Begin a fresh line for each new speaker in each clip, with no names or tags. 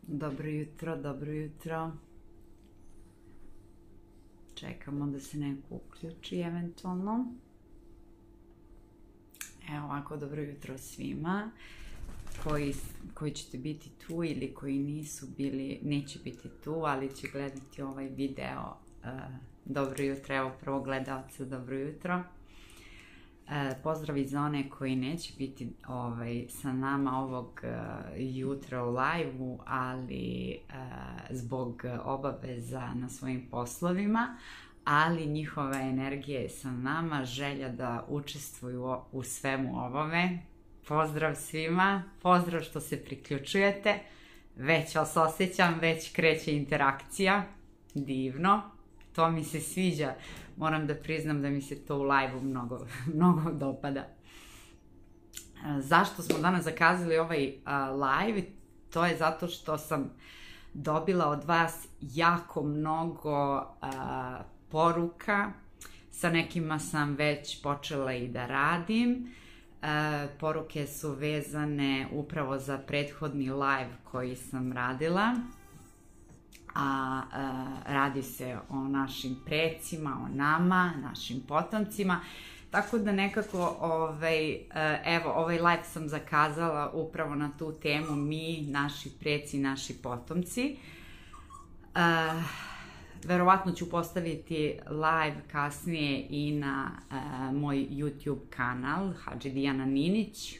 Dobro jutro, dobro jutro. Čekamo da se neko uključi eventualno. Evo ovako, dobro jutro svima koji ćete biti tu ili koji nisu bili, neće biti tu, ali će gledati ovaj video. Dobro jutro, evo prvo gledalce, dobro jutro. Pozdrav i za one koji neće biti sa nama ovog jutra u live-u, ali zbog obaveza na svojim poslovima, ali njihova energija je sa nama, želja da učestvuju u svemu ovome. Pozdrav svima, pozdrav što se priključujete, već vas osjećam, već kreće interakcija, divno, to mi se sviđa. Moram da priznam da mi se to u live-u mnogo dopada. Zašto smo danas zakazali ovaj live? To je zato što sam dobila od vas jako mnogo poruka. Sa nekima sam već počela i da radim. Poruke su vezane upravo za prethodni live koji sam radila. Radi se o našim precima, o nama, našim potomcima, tako da nekako evo ovaj live sam zakazala upravo na tu temu, mi, naši preci, naši potomci. Verovatno ću postaviti live kasnije i na moj YouTube kanal Hadži Dijana Ninić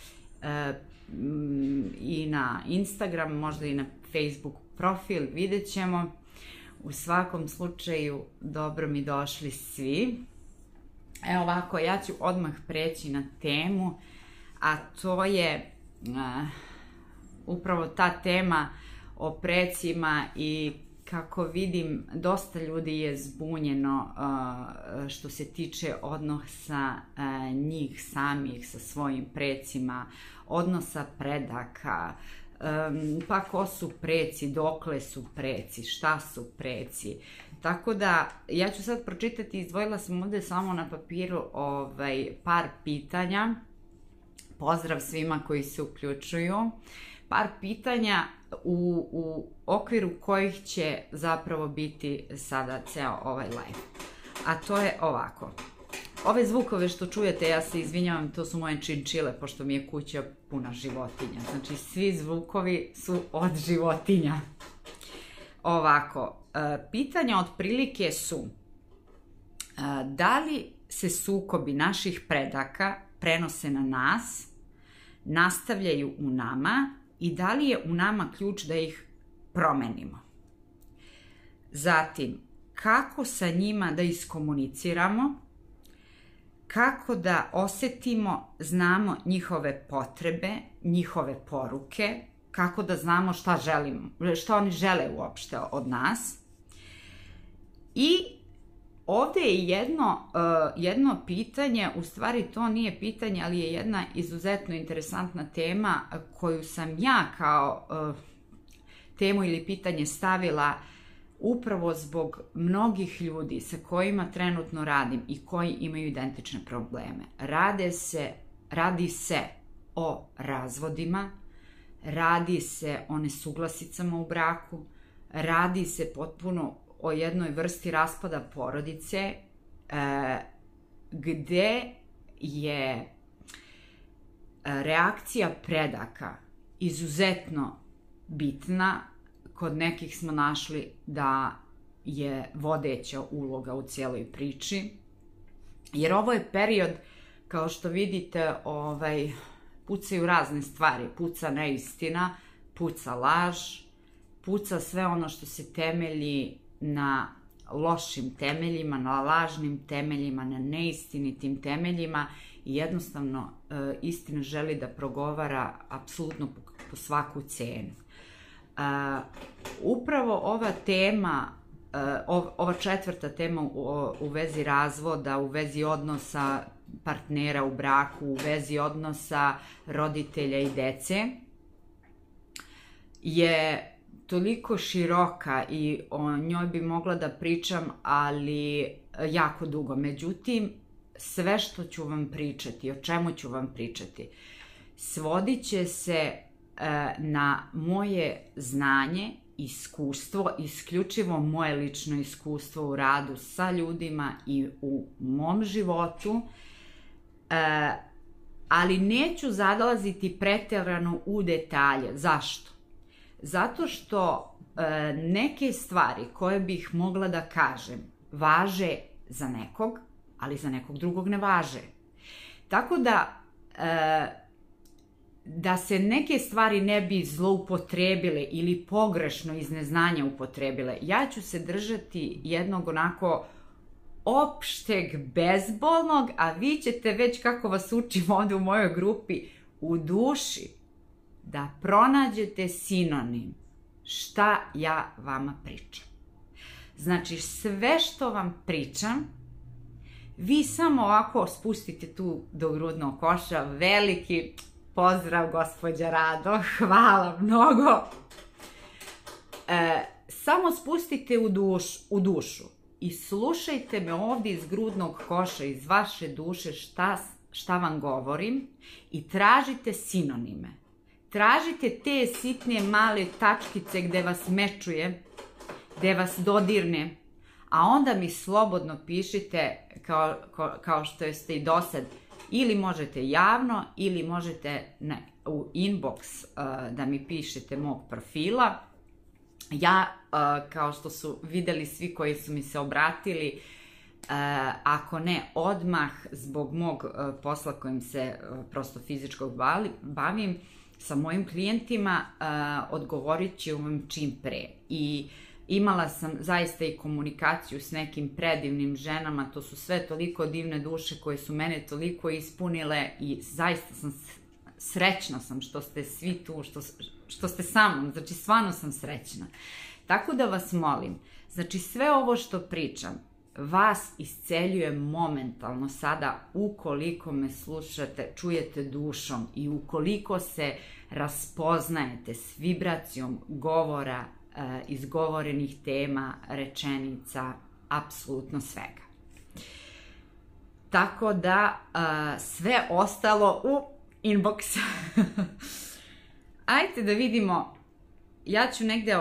i na Instagram, možda i na Facebook profil, vidjet ćemo. U svakom slučaju, dobro mi došli svi. Evo ovako, ja ću odmah preći na temu, a to je upravo ta tema o precima i kako vidim, dosta ljudi je zbunjeno što se tiče odnosa njih samih sa svojim precima, odnosa predaka, pa ko su preci, dokle su preci, šta su preci. Tako da, ja ću sad pročitati, izdvojila sam ovde samo na papiru par pitanja. Pozdrav svima koji se uključuju. Par pitanja u okviru kojih će zapravo biti sada ceo ovaj live. A to je ovako. Ove zvukove što čujete, ja se izvinjavam, to su moje činčile, pošto mi je kuća puna životinja. Znači, svi zvukovi su od životinja. Ovako, pitanja otprilike su da li se sukobi naših predaka prenose na nas, nastavljaju u nama i da li je u nama ključ da ih promenimo. Zatim, kako sa njima da iskomuniciramo, kako da osetimo, znamo njihove potrebe, njihove poruke, kako da znamo šta želimo, šta oni žele uopšte od nas. I ovde je jedno pitanje, u stvari to nije pitanje, ali je jedna izuzetno interesantna tema koju sam ja kao temu ili pitanje stavila upravo zbog mnogih ljudi sa kojima trenutno radim i koji imaju identične probleme. Radi se o razvodima, radi se o nesuglasicama u braku, radi se potpuno o jednoj vrsti raspada porodice, gde je reakcija predaka izuzetno bitna. Kod nekih smo našli da je vodeća uloga u cijeloj priči, jer ovo je period, kao što vidite, pucaju razne stvari, puca neistina, puca laž, puca sve ono što se temelji na lošim temeljima, na lažnim temeljima, na neistinitim temeljima i jednostavno istina želi da progovara apsolutno po svaku cenu. Upravo ova tema, ova četvrta tema u vezi razvoda, u vezi odnosa partnera u braku, u vezi odnosa roditelja i dece, je toliko široka i o njoj bi mogla da pričam, ali jako dugo. Međutim, sve što ću vam pričati, o čemu ću vam pričati, svodit će se na moje znanje, iskustvo, isključivo moje lično iskustvo u radu sa ljudima i u mom životu, ali neću zadalaziti preterano u detalje. Zašto? Zato što neke stvari koje bih mogla da kažem važe za nekog, ali za nekog drugog ne važe. Tako da se neke stvari ne bi zloupotrebile ili pogrešno iz neznanja upotrebile, ja ću se držati jednog onako opšteg, bezbolnog, a vi ćete već, kako vas učim ovde u mojoj grupi, u duši da pronađete sinonim šta ja vama pričam. Znači, sve što vam pričam, vi samo ovako spustite tu do grudnog koša. Veliki pozdrav, gospođa Rado, hvala mnogo. Samo spustite u dušu i slušajte me ovdje iz grudnog koša, iz vaše duše šta vam govorim i tražite sinonime. Tražite te sitne male tačkice gde vas mečuje, gde vas dodirne, a onda mi slobodno pišite kao što ste i do sad. Ili možete javno, ili možete u inbox da mi pišete mog profila. Ja, kao što su videli svi koji su mi se obratili, ako ne odmah zbog mog posla kojim se prosto fizičkog bavim, sa mojim klijentima odgovorit ću vam čim pre. I imala sam zaista i komunikaciju s nekim predivnim ženama, to su sve toliko divne duše koje su mene toliko ispunile i zaista srećna sam što ste svi tu, što ste sa mnom, znači stvarno sam srećna. Tako da vas molim, znači sve ovo što pričam, vas isceljuje momentalno sada ukoliko me slušate, čujete dušom i ukoliko se raspoznajete s vibracijom govora, izgovorenih tema, rečenica, apsolutno svega. Tako da sve ostalo u inbox. Ajde da vidimo, ja ću negde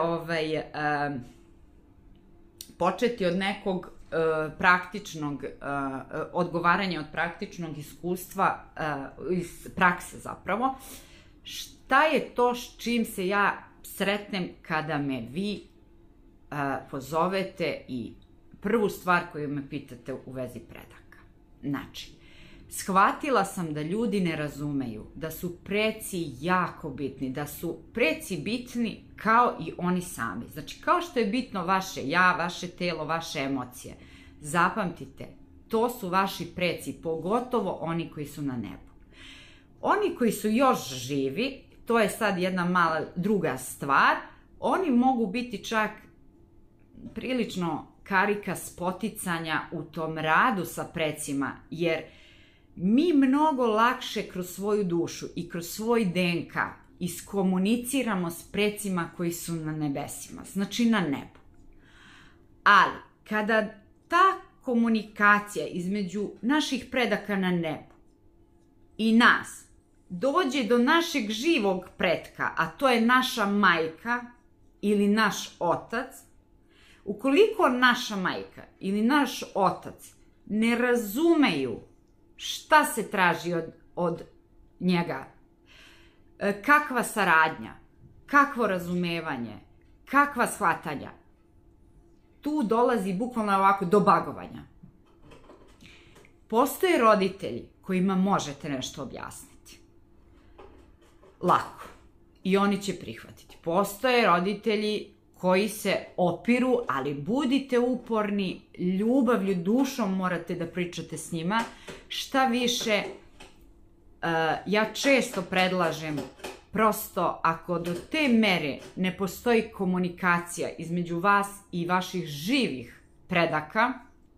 početi od nekog praktičnog odgovaranja, od praktičnog iskustva, iz prakse zapravo. Šta je to s čim se ja sretnem kada me vi pozovete i prvu stvar koju me pitate u vezi predaka? Znači, shvatila sam da ljudi ne razumeju da su preci jako bitni, da su preci bitni kao i oni sami. Znači, kao što je bitno vaše ja, vaše telo, vaše emocije. Zapamtite, to su vaši preci, pogotovo oni koji su na nebu. Oni koji su još živi, to je sad jedna mala druga stvar, oni mogu biti čak prilično karika spoticanja u tom radu sa precima, jer mi mnogo lakše kroz svoju dušu i kroz svoj DNK iskomuniciramo s precima koji su na nebesima, znači na nebu. Ali, kada ta komunikacija između naših predaka na nebu i nas dođe do našeg živog pretka, a to je naša majka ili naš otac, ukoliko naša majka ili naš otac ne razumeju šta se traži od njega, kakva saradnja, kakvo razumevanje, kakva shvatanja, tu dolazi bukvalno ovako do bagovanja. Postoje roditelji kojima možete nešto objasniti. Lako. I oni će prihvatiti. Postoje roditelji koji se opiru, ali budite uporni, ljubavlju, dušom morate da pričate s njima. Šta više, ja često predlažem, prosto ako do te mere ne postoji komunikacija između vas i vaših živih predaka,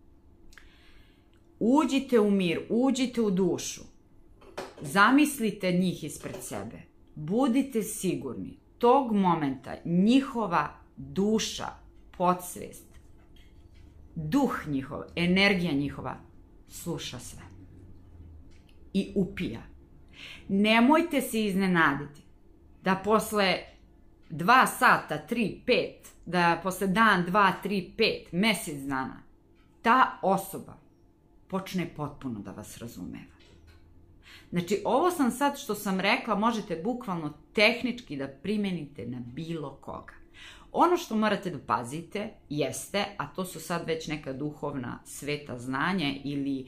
uđite u mir, uđite u dušu, zamislite njih ispred sebe, budite sigurni, tog momenta njihova duša, podsvest, duh njihov, energija njihova sluša sve i upija. Nemojte se iznenaditi da posle 2 sata, 3, 5, da posle dan, 2, 3, 5, mesec dana, ta osoba počne potpuno da vas razumeva. Znači, ovo sam sad što sam rekla, možete bukvalno tehnički da primenite na bilo koga. Ono što morate da pazite jeste, a to su sad već neka duhovna sveta znanja ili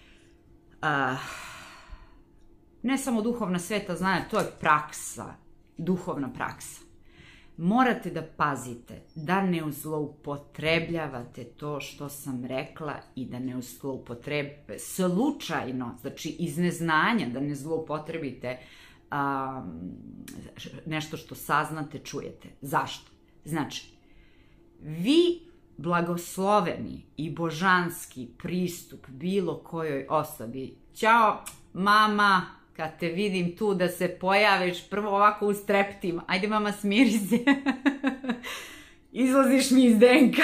ne samo duhovna sveta znanja, to je praksa, duhovna praksa. Morate da pazite da ne zloupotrebljavate to što sam rekla i da ne zloupotrebite slučajno, znači iz neznanja, da ne zloupotrebite nešto što saznate, čujete. Zašto? Znači, vi blagosloveni i božanski pristup bilo kojoj osobi. Ćao, mama, kad te vidim tu da se pojaviš, prvo ovako ustreptim. Ajde, mama, smiri se. Izlaziš mi iz DNK.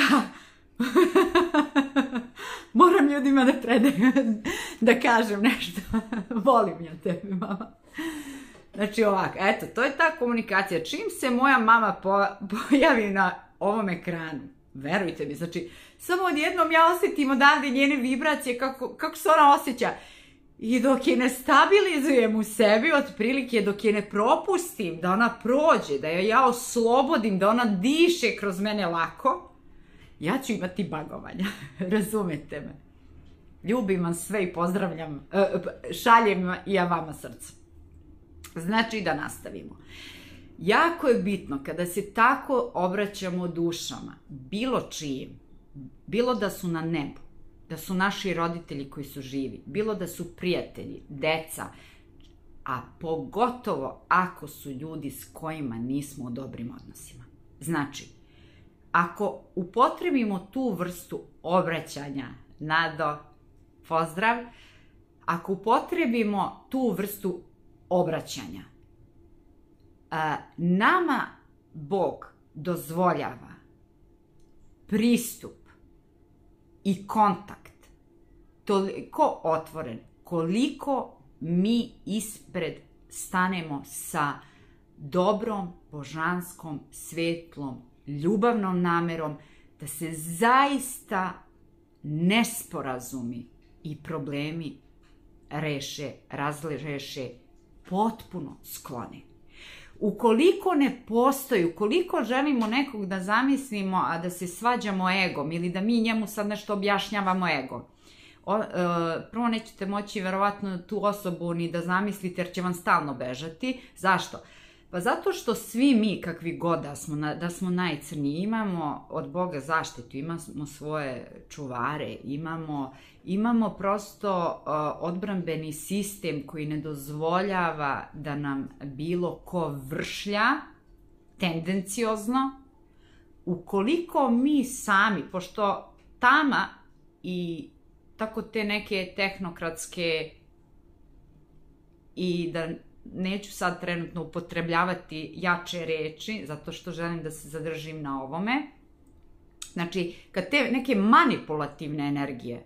Moram ljudima da predajem, da kažem nešto. Volim ja tebe, mama. Znači ovako, eto, to je ta komunikacija. Čim se moja mama pojavi na ovom ekranu, verujte mi, znači, samo odjednom ja osjetim odavde njene vibracije, kako se ona osjeća. I dok je ne stabilizujem u sebi, otprilike dok je ne propustim da ona prođe, da ja oslobodim, da ona diše kroz mene lako, ja ću imati bagovanja. Razumete me? Ljubim vam sve i pozdravljam, šaljem i ja vama srce. Znači da nastavimo. Jako je bitno kada se tako obraćamo dušama, bilo čijim, bilo da su na nebu, da su naši roditelji koji su živi, bilo da su prijatelji, deca, a pogotovo ako su ljudi s kojima nismo u dobrim odnosima. Znači, ako upotrebimo tu vrstu obraćanja, Nado, pozdrav, ako upotrebimo tu vrstu obraćanja, nama Bog dozvoljava pristup i kontakt toliko otvoren koliko mi ispred stanemo sa dobrom, božanskom, svetlom, ljubavnom namerom da se zaista nesporazumi i problemi razreše, potpuno sklone. Ukoliko ne postoji, ukoliko želimo nekog da zamislimo, a da se svađamo egom ili da mi njemu sad nešto objašnjavamo ego, prvo nećete moći verovatno tu osobu ni da zamislite jer će vam stalno bežati. Zašto? Pa zato što svi mi, kakvi god da smo najcrniji, imamo od Boga zaštitu, imamo svoje čuvare, imamo prosto odbrambeni sistem koji ne dozvoljava da nam bilo ko vršlja tendenciozno. Ukoliko mi sami, pošto tama i tako te neke tehnokratske i da neću sad trenutno upotrebljavati jače reči, zato što želim da se zadržim na ovome. Znači, kad te neke manipulativne energije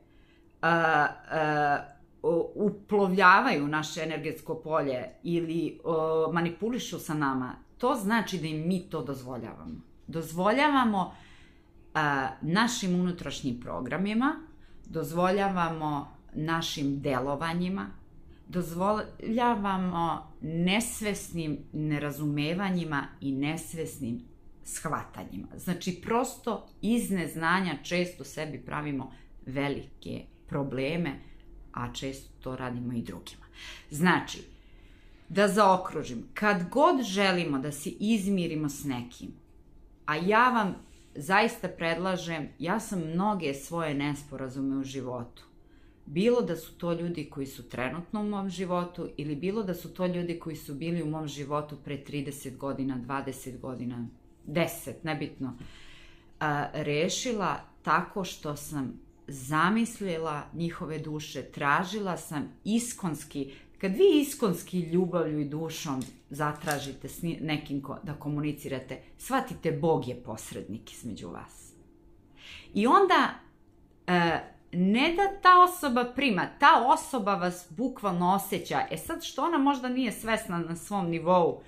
uplovljavaju naše energetsko polje ili manipulišu sa nama, to znači da im mi to dozvoljavamo. Dozvoljavamo našim unutrašnjim programima, dozvoljavamo našim delovanjima, dozvoljavamo nesvesnim nerazumevanjima i nesvesnim shvatanjima. Znači, prosto iz neznanja često sebi pravimo velike probleme, a često to radimo i drugima. Znači, da zaokružim, kad god želimo da se izmirimo s nekim, a ja vam zaista predlažem, ja sam mnoge svoje nesporazume u životu, bilo da su to ljudi koji su trenutno u mom životu ili bilo da su to ljudi koji su bili u mom životu pre 30 godina, 20 godina, 10, nebitno, rešila tako što sam zamislila njihove duše, tražila sam iskonski. Kad vi iskonski ljubavlju i dušom zatražite s nekim da komunicirate, shvatite, Bog je posrednik između vas. I onda ne da ta osoba prima, ta osoba vas bukvalno osjeća. Sad što ona možda nije svesna na svom nivou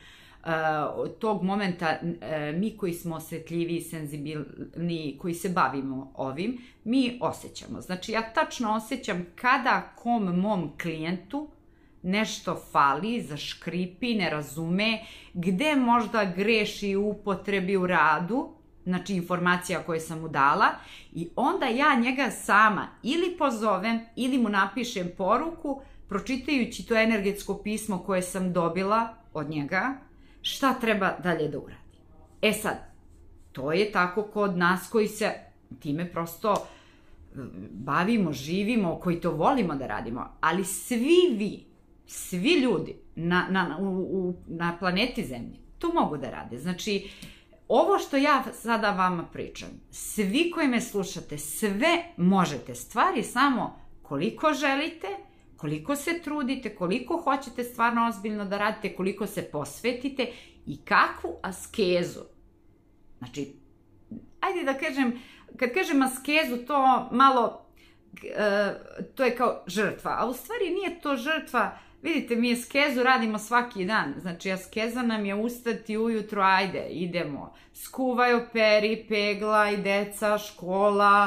tog momenta mi koji smo osjetljiviji, senzibilni, koji se bavimo ovim, mi osjećamo. Znači ja tačno osjećam kada kom mom klijentu nešto fali, zaškripi, ne razume, gde možda greši u upotrebi u radu, znači informacija koje sam mu dala, i onda ja njega sama ili pozovem ili mu napišem poruku pročitajući to energetsko pismo koje sam dobila od njega, šta treba dalje da uradi. E sad, to je tako kod nas koji se time prosto bavimo, živimo, koji to volimo da radimo, ali svi vi, svi ljudi na planeti Zemlji to mogu da rade. Znači, ovo što ja sada vama pričam, svi koji me slušate, sve možete, stvari samo koliko želite, koliko se trudite, koliko hoćete stvarno ozbiljno da radite, koliko se posvetite i kakvu askezu. Znači, ajde da kažem, kad kažem askezu, to malo, to je kao žrtva, a u stvari nije to žrtva. Vidite, mi askezu radimo svaki dan, znači askeza nam je ustati ujutro, ajde, idemo, skuvaj, operi, peglaj, deca, škola,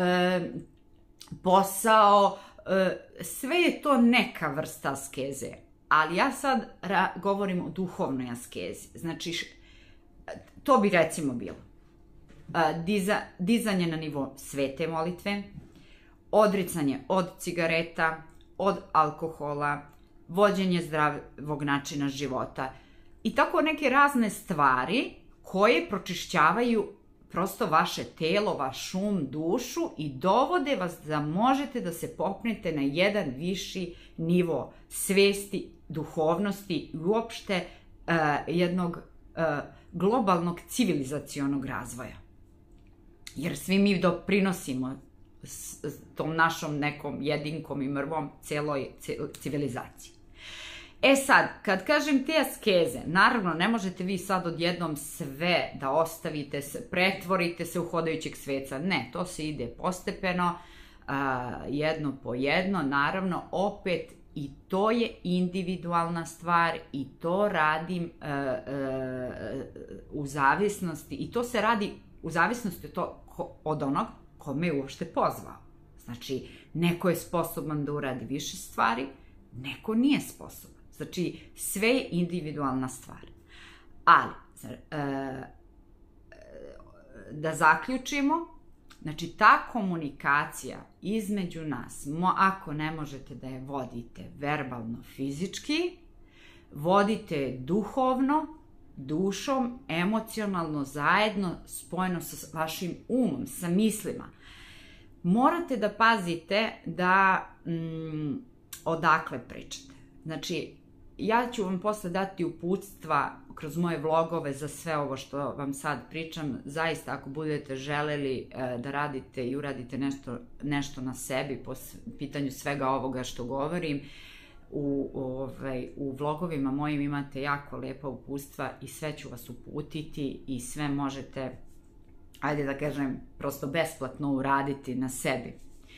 posao, sve je to neka vrsta askeze, ali ja sad govorim o duhovnoj askezi, znači to bi recimo bilo dizanje na nivo svete molitve, odricanje od cigareta, od alkohola, vođenje zdravog načina života i tako neke razne stvari koje pročišćavaju prosto vaše telo, vaš um, dušu i dovode vas da možete da se popnete na jedan viši nivo svesti, duhovnosti i uopšte jednog globalnog civilizacionog razvoja. Jer svi mi doprinosimo s tom našom nekom jedinkom i mrvom celoj civilizaciji. E sad, kad kažem te askeze, naravno ne možete vi sad odjednom sve da ostavite, pretvorite se u hodajućeg sveca. Ne, to se ide postepeno, jedno po jedno, naravno opet i to je individualna stvar i to radim u zavisnosti, i to se radi u zavisnosti od onog ko me uopšte pozvao. Znači, neko je sposoban da uradi više stvari, neko nije sposoban. Znači, sve je individualna stvar. Ali, da zaključimo, znači, ta komunikacija između nas, ako ne možete da je vodite verbalno, fizički, vodite duhovno, dušom, emocionalno, zajedno, spojeno sa vašim umom, sa mislima. Morate da pazite da odakle pričate. Znači, ja ću vam posle dati uputstva kroz moje vlogove za sve ovo što vam sad pričam. Zaista, ako budete želeli da radite i uradite nešto na sebi po pitanju svega ovoga što govorim, u vlogovima mojim imate jako lepa uputstva i sve ću vas uputiti i sve možete, ajde da kažem, prosto besplatno uraditi na sebi.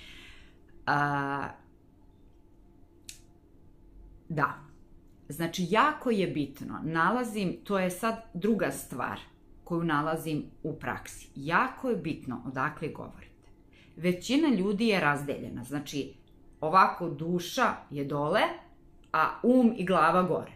Da, znači jako je bitno, to je sad druga stvar koju nalazim u praksi. Jako je bitno odakle govorite. Većina ljudi je razdeljena, znači ovako duša je dole, a um i glava gore.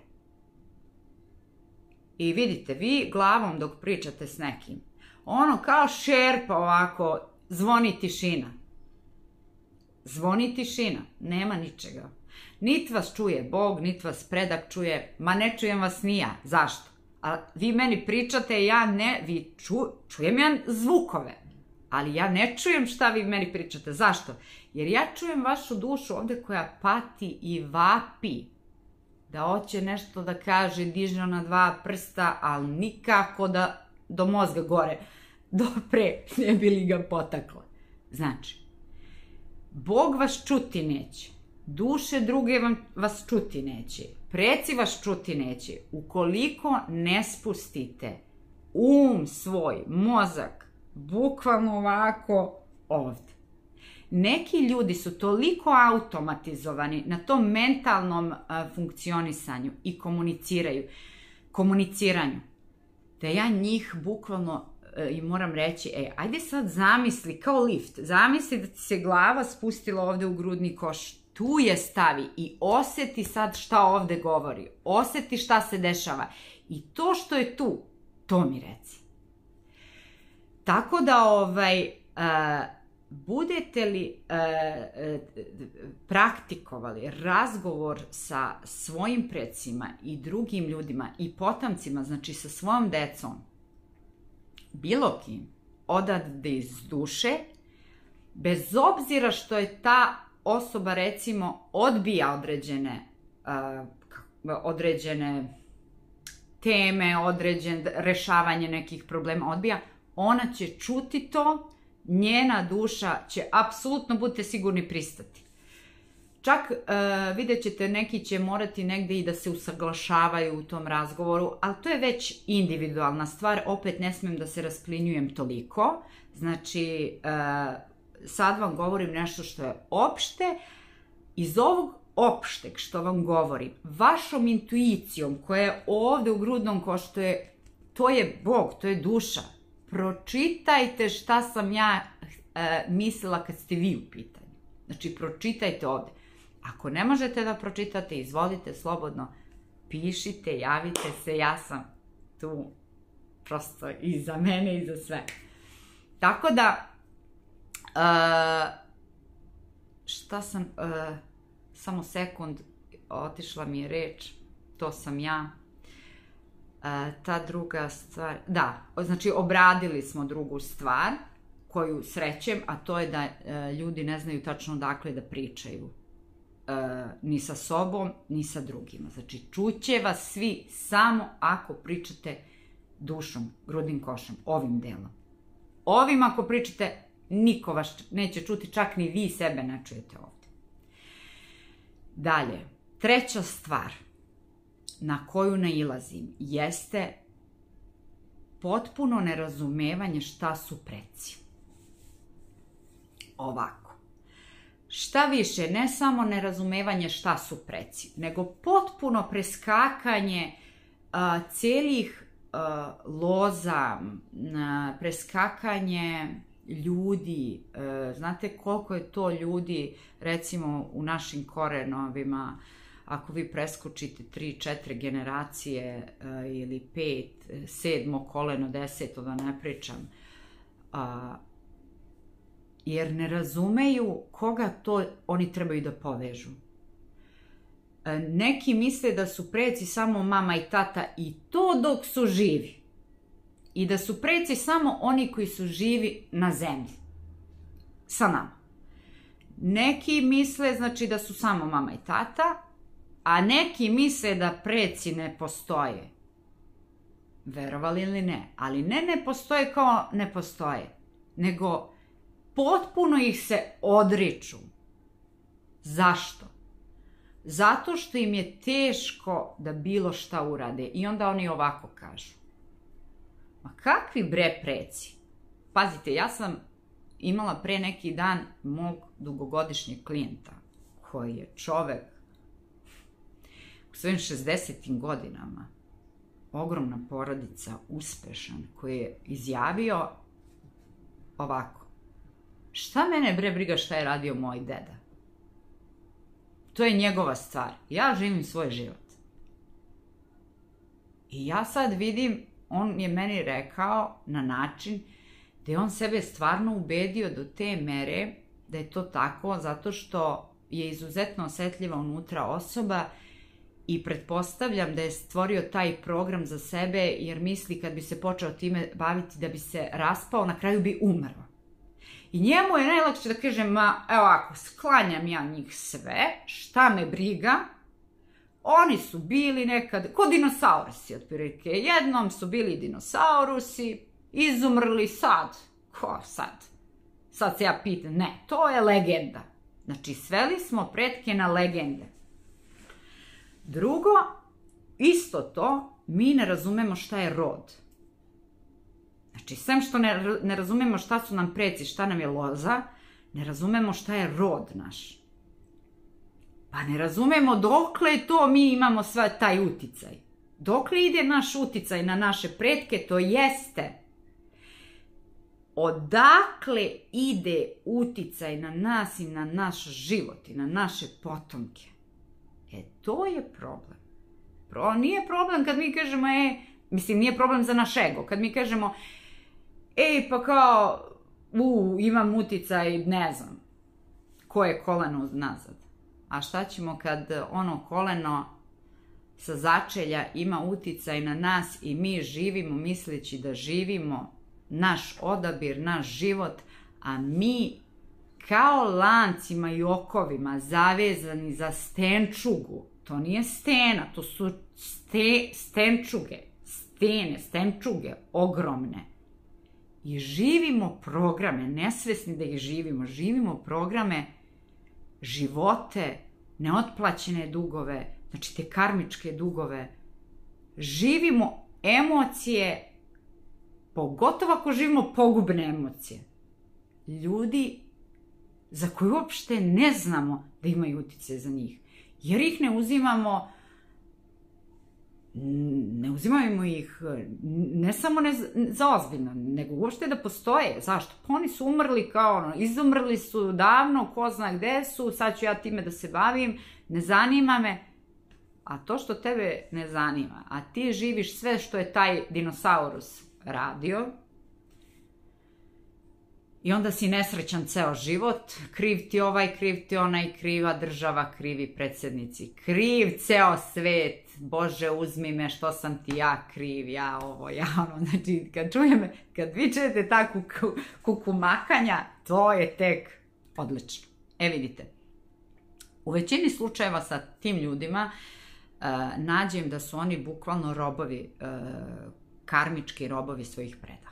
I vidite, vi glavom dok pričate s nekim, ono kao šerpa ovako, zvoni tišina. Zvoni tišina, nema ničega. Nit vas čuje Bog, nit vas predak čuje, ma ne čujem vas ni ja. Zašto? A vi meni pričate, ja ne, čujem ja zvukove, ali ja ne čujem šta vi meni pričate. Zašto? Jer ja čujem vašu dušu ovde koja pati i vapi, da hoće nešto da kaže, diže ona dva prsta, ali nikako da do mozga gore dopre, ne bi li ga potakla. Znači, Bog vas čuti neće, duše druge vas čuti neće, preci vas čuti neće, ukoliko ne spustite um svoj, mozak, bukvalno ovako ovde. Neki ljudi su toliko automatizovani na tom mentalnom funkcionisanju i komuniciraju. komuniciranju. Da ja njih bukvalno i moram reći, ajde sad zamisli, kao lift, zamisli da ti se glava spustila ovde u grudni koš, tu je stavi i oseti sad šta ovde govori, oseti šta se dešava i to što je tu, to mi reci. Tako da, budete li praktikovali razgovor sa svojim precima i drugim ljudima i potomcima, znači sa svojom decom, bilo kim, odavde iz duše, bez obzira što je ta osoba, recimo, odbija određene teme, rešavanje nekih problema, odbija, ona će čuti to, njena duša će apsolutno, budite sigurni, pristati. Čak vidjet ćete, neki će morati negde i da se usaglašavaju u tom razgovoru, ali to je već individualna stvar, opet ne smem da se rasplinjujem toliko. Znači, sad vam govorim nešto što je opšte. Iz ovog opšteg što vam govorim, vašom intuicijom koja je ovde u grudnom košu, to je Bog, to je duša. Pročitajte šta sam ja mislila kad ste vi u pitanju. Znači, pročitajte ovde. Ako ne možete da pročitate, izvolite slobodno, pišite, javite se, ja sam tu prosto i za mene i za sve. Tako da, šta sam, samo sekund, otišla mi je reč, to sam ja. Ta druga stvar, da, znači obradili smo drugu stvar koju srećem, a to je da ljudi ne znaju tačno dakle da pričaju. Ni sa sobom, ni sa drugima. Znači, čuće vas svi samo ako pričate dušom, grudnim košom, ovim delom. Ovim ako pričate, niko vas neće čuti, čak ni vi sebe ne čujete ovde. Dalje, treća stvar na koju nailazim jeste potpuno nerazumevanje šta su preci. Ovako. Šta više, ne samo nerazumevanje šta su preci, nego potpuno preskakanje celih loza, preskakanje ljudi. Znate koliko je to ljudi, recimo u našim korenovima, ako vi preskočite 3-4 generacije ili 5, 7 koleno, 10, da ne pričam, jer ne razumeju koga to oni trebaju da povežu. Neki misle da su preci samo mama i tata i to dok su živi. I da su preci samo oni koji su živi na zemlji. Sa nama. Neki misle, znači, da su samo mama i tata, a neki misle da preci ne postoje. Verovali ili ne? Ali ne postoje kao ne postoje, nego potpuno ih se odriču. Zašto? Zato što im je teško da bilo šta urade. I onda oni ovako kažu. Ma kakvi bre preci? Pazite, ja sam imala pre neki dan mog dugogodišnjeg klijenta, koji je čovek u svojim 60. godinama, ogromna porodica, uspešan, koji je izjavio ovako. Šta mene bre briga šta je radio moj deda? To je njegova stvar. Ja živim svoj život. I ja sad vidim, on je meni rekao na način da je on sebe stvarno ubedio do te mere da je to tako, zato što je izuzetno osetljiva unutra osoba i pretpostavljam da je stvorio taj program za sebe, jer misli kad bi se počeo time baviti da bi se raspao, na kraju bi umrlo. I njemu je najlakše da kaže, ma evo ako sklanjam ja njih sve, šta me briga, oni su bili nekad, ko dinosaurusi otprilike, jednom su bili dinosaurusi, izumrli sad, ko sad? Sad se ja pitam, ne, to je legenda. Znači, sveli smo pretke na legende. Drugo, isto to, mi ne razumemo šta je rod. Znači, sem što ne razumemo šta su nam preci, šta nam je loza, ne razumemo šta je rod naš. Pa ne razumemo dokle to mi imamo sve taj uticaj. Dokle ide naš uticaj na naše pretke, to jeste odakle ide uticaj na nas i na naš život i na naše potomke. To je problem. Nije problem kad mi kažemo, mislim, nije problem za naš ego. Kad mi kažemo, pa kao, imam uticaj, ne znam, koje koleno nazad. A šta ćemo kad ono koleno sa začelja ima uticaj na nas i mi živimo misleći da živimo naš odabir, naš život, a mi kao lancima i okovima zavezani za stenčugu. To nije stena, to su stenčuge, stenčuge ogromne. I živimo programe, nesvesni da ih živimo programe, živote, neotplaćene dugove, znači te karmičke dugove. Živimo emocije, pogotovo ako živimo pogubne emocije. Ljudi za koje uopšte ne znamo da imaju utjecaj za njih. Jer ih ne uzimamo ih ne samo za ozbiljno, nego uopšte da postoje. Zašto? Pa oni su umrli kao izumrli su davno, ko zna gde su, sad ću ja time da se bavim, ne zanima me. A to što tebe ne zanima, a ti živiš sve što je taj dinosaurus radio, i onda si nesrećan ceo život, kriv ti ovaj, kriv ti onaj, kriva država, krivi predsjednici, kriv ceo svet, Bože uzmi me što sam ti ja kriv, ja ovo, ja ono, znači kad vi čujete ta kukumakanja, to je tek odlično. Vidite, u većini slučajeva sa tim ljudima nađem da su oni bukvalno robovi, karmički robovi svojih predaka.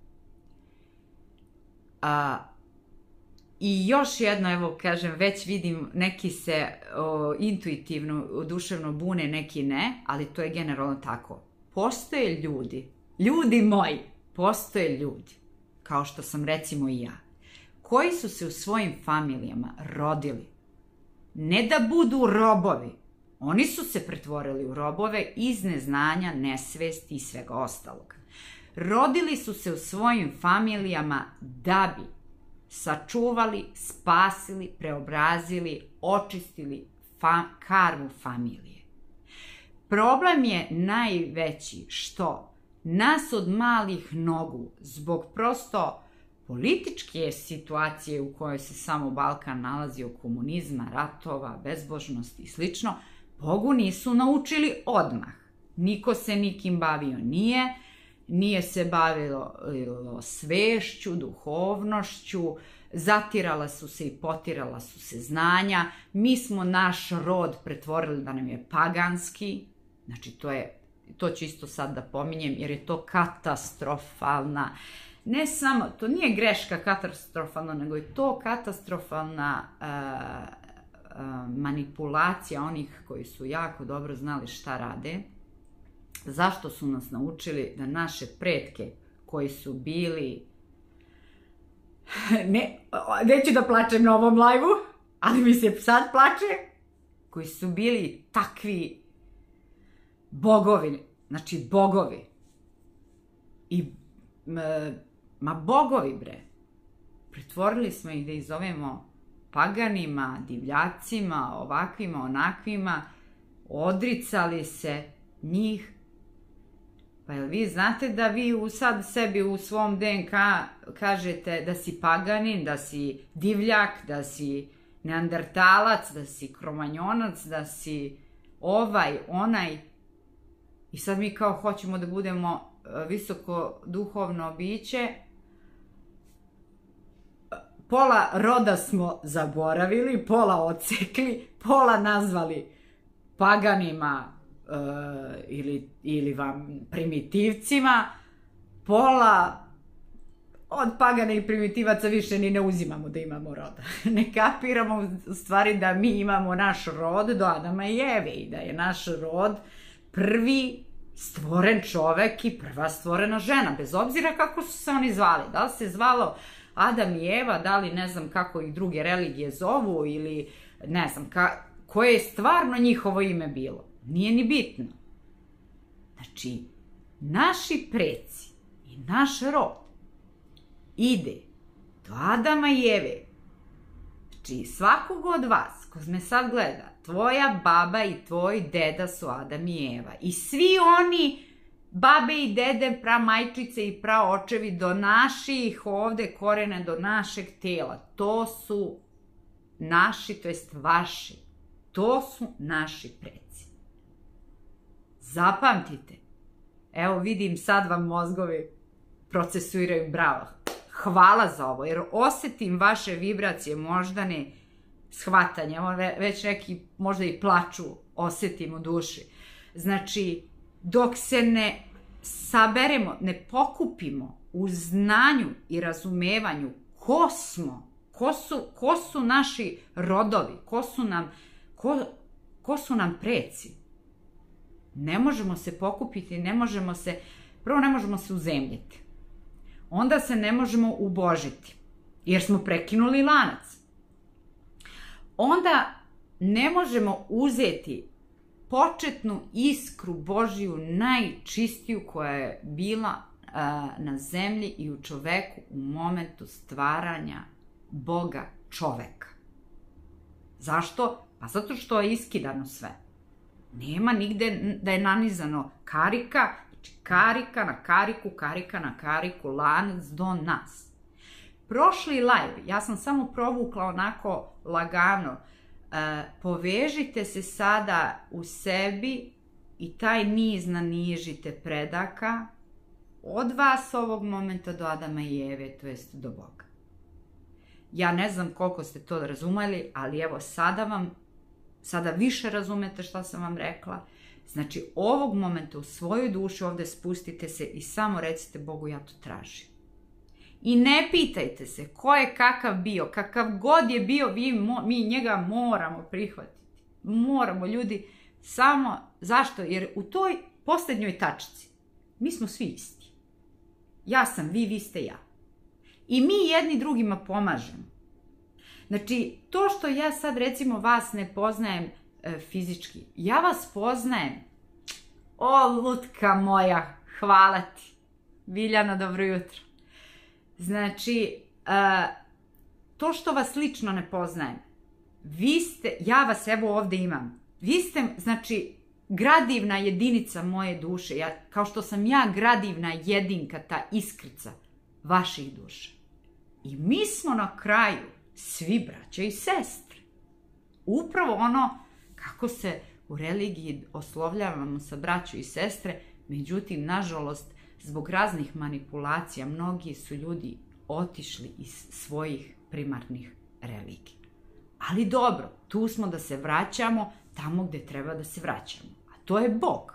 I još jedno, evo kažem, već vidim, neki se intuitivno, duševno bune, neki ne, ali to je generalno tako. Postoje ljudi moji, postoje ljudi, kao što sam recimo i ja, koji su se u svojim familijama rodili, ne da budu robovi, oni su se pretvorili u robove iz neznanja, nesvesti i svega ostalog. Rodili su se u svojim familijama da bi sačuvali, spasili, preobrazili, očistili karmu familije. Problem je najveći što nas od malih nogu, zbog prosto političke situacije u kojoj se samo Balkan nalazio, komunizma, ratova, bezbožnosti i slično, Bogu nisu naučili odmah. Niko se nikim bavio nije se bavilo svešću, duhovnošću, zatirala su se i potirala su se znanja. Mi smo naš rod pretvorili da nam je paganski, znači to ću isto sad da pominjem jer je to katastrofalna, ne samo, to nije greška katastrofalna, nego je to katastrofalna manipulacija onih koji su jako dobro znali šta rade. Zašto su nas naučili da naše pretke koji su bili, neću da plačem na ovom live-u, ali mi se sad plače, koji su bili takvi bogovi, znači bogovi, bogovi bre, pretvorili smo ih da ih zovemo paganima, divljacima, ovakvima, onakvima, odricali se njih. Pa jel vi znate da vi sad sebi u svom DNK kažete da si paganin, da si divljak, da si neandertalac, da si kromanjonac, da si ovaj, onaj. I sad mi kao hoćemo da budemo visoko duhovno biće. Pola roda smo zaboravili, pola odsekli, pola nazvali paganima, ili vam primitivcima, pola od pagana i primitivaca više ni ne uzimamo da imamo roda. Ne kapiramo u stvari da mi imamo naš rod do Adama i Eve i da je naš rod prvi stvoren čovek i prva stvorena žena, bez obzira kako su se oni zvali. Da li se zvalo Adam i Eva, da li ne znam kako ih druge religije zovu ili ne znam koje je stvarno njihovo ime bilo. Nije ni bitno. Znači, naši preci i naš rod ide do Adama i Eve. Znači, svakog od vas, ko me sad gleda, tvoja baba i tvoj deda su Adam i Eva. I svi oni, babe i dede, pramajčice i praočevi, do naših ovde korena, do našeg tela. To su naši, to jest vaši. To su naši preci. Zapamtite. Evo vidim, sad vam mozgovi procesuiraju, bravo. Hvala za ovo, jer osetim vaše vibracije, moždane, shvatanje, već neki možda i plaču osetim u duši. Znači, dok se ne saberemo, ne pokupimo u znanju i razumevanju ko smo, ko su naši rodovi, ko su nam preci, ne možemo se pokupiti, prvo ne možemo se uzemljiti. Onda se ne možemo ubožiti, jer smo prekinuli lanac. Onda ne možemo uzeti početnu iskru Božiju, najčistiju koja je bila na zemlji i u čoveku u momentu stvaranja Boga čoveka. Zašto? Pa zato što je iskidano sve. Nema nigde da je nanizano karika, znači karika na kariku, lanac do nas. Prošli live, ja sam samo provukla onako lagano, povežite se sada u sebi i taj niz nanižite predaka od vas ovog momenta do Adama i Eve, to jest do Boga. Ja ne znam koliko ste to razumeli, ali evo sada više razumete šta sam vam rekla. Znači, ovog momenta u svojoj duši ovde spustite se i samo recite Bogu, ja to tražim. I ne pitajte se ko je kakav bio, kakav god je bio, mi njega moramo prihvatiti. Moramo, ljudi, samo, zašto? Jer u toj posljednjoj tačci mi smo svi isti. Ja sam vi, vi ste ja. I mi jedni drugima pomažemo. Znači, to što ja sad recimo vas ne poznajem fizički, ja vas poznajem. O, lutka moja, hvala ti. Biljana, dobro jutro. Znači, to što vas lično ne poznajem, ja vas evo ovde imam. Vi ste, znači, gradivna jedinica moje duše, kao što sam ja gradivna jedinka, ta iskrica vaših duša. I mi smo na kraju svi braća i sestre. Upravo ono kako se u religiji oslovljavamo sa braću i sestre, međutim, nažalost, zbog raznih manipulacija, mnogi su ljudi otišli iz svojih primarnih religija. Ali dobro, tu smo da se vraćamo tamo gde treba da se vraćamo. A to je Bog.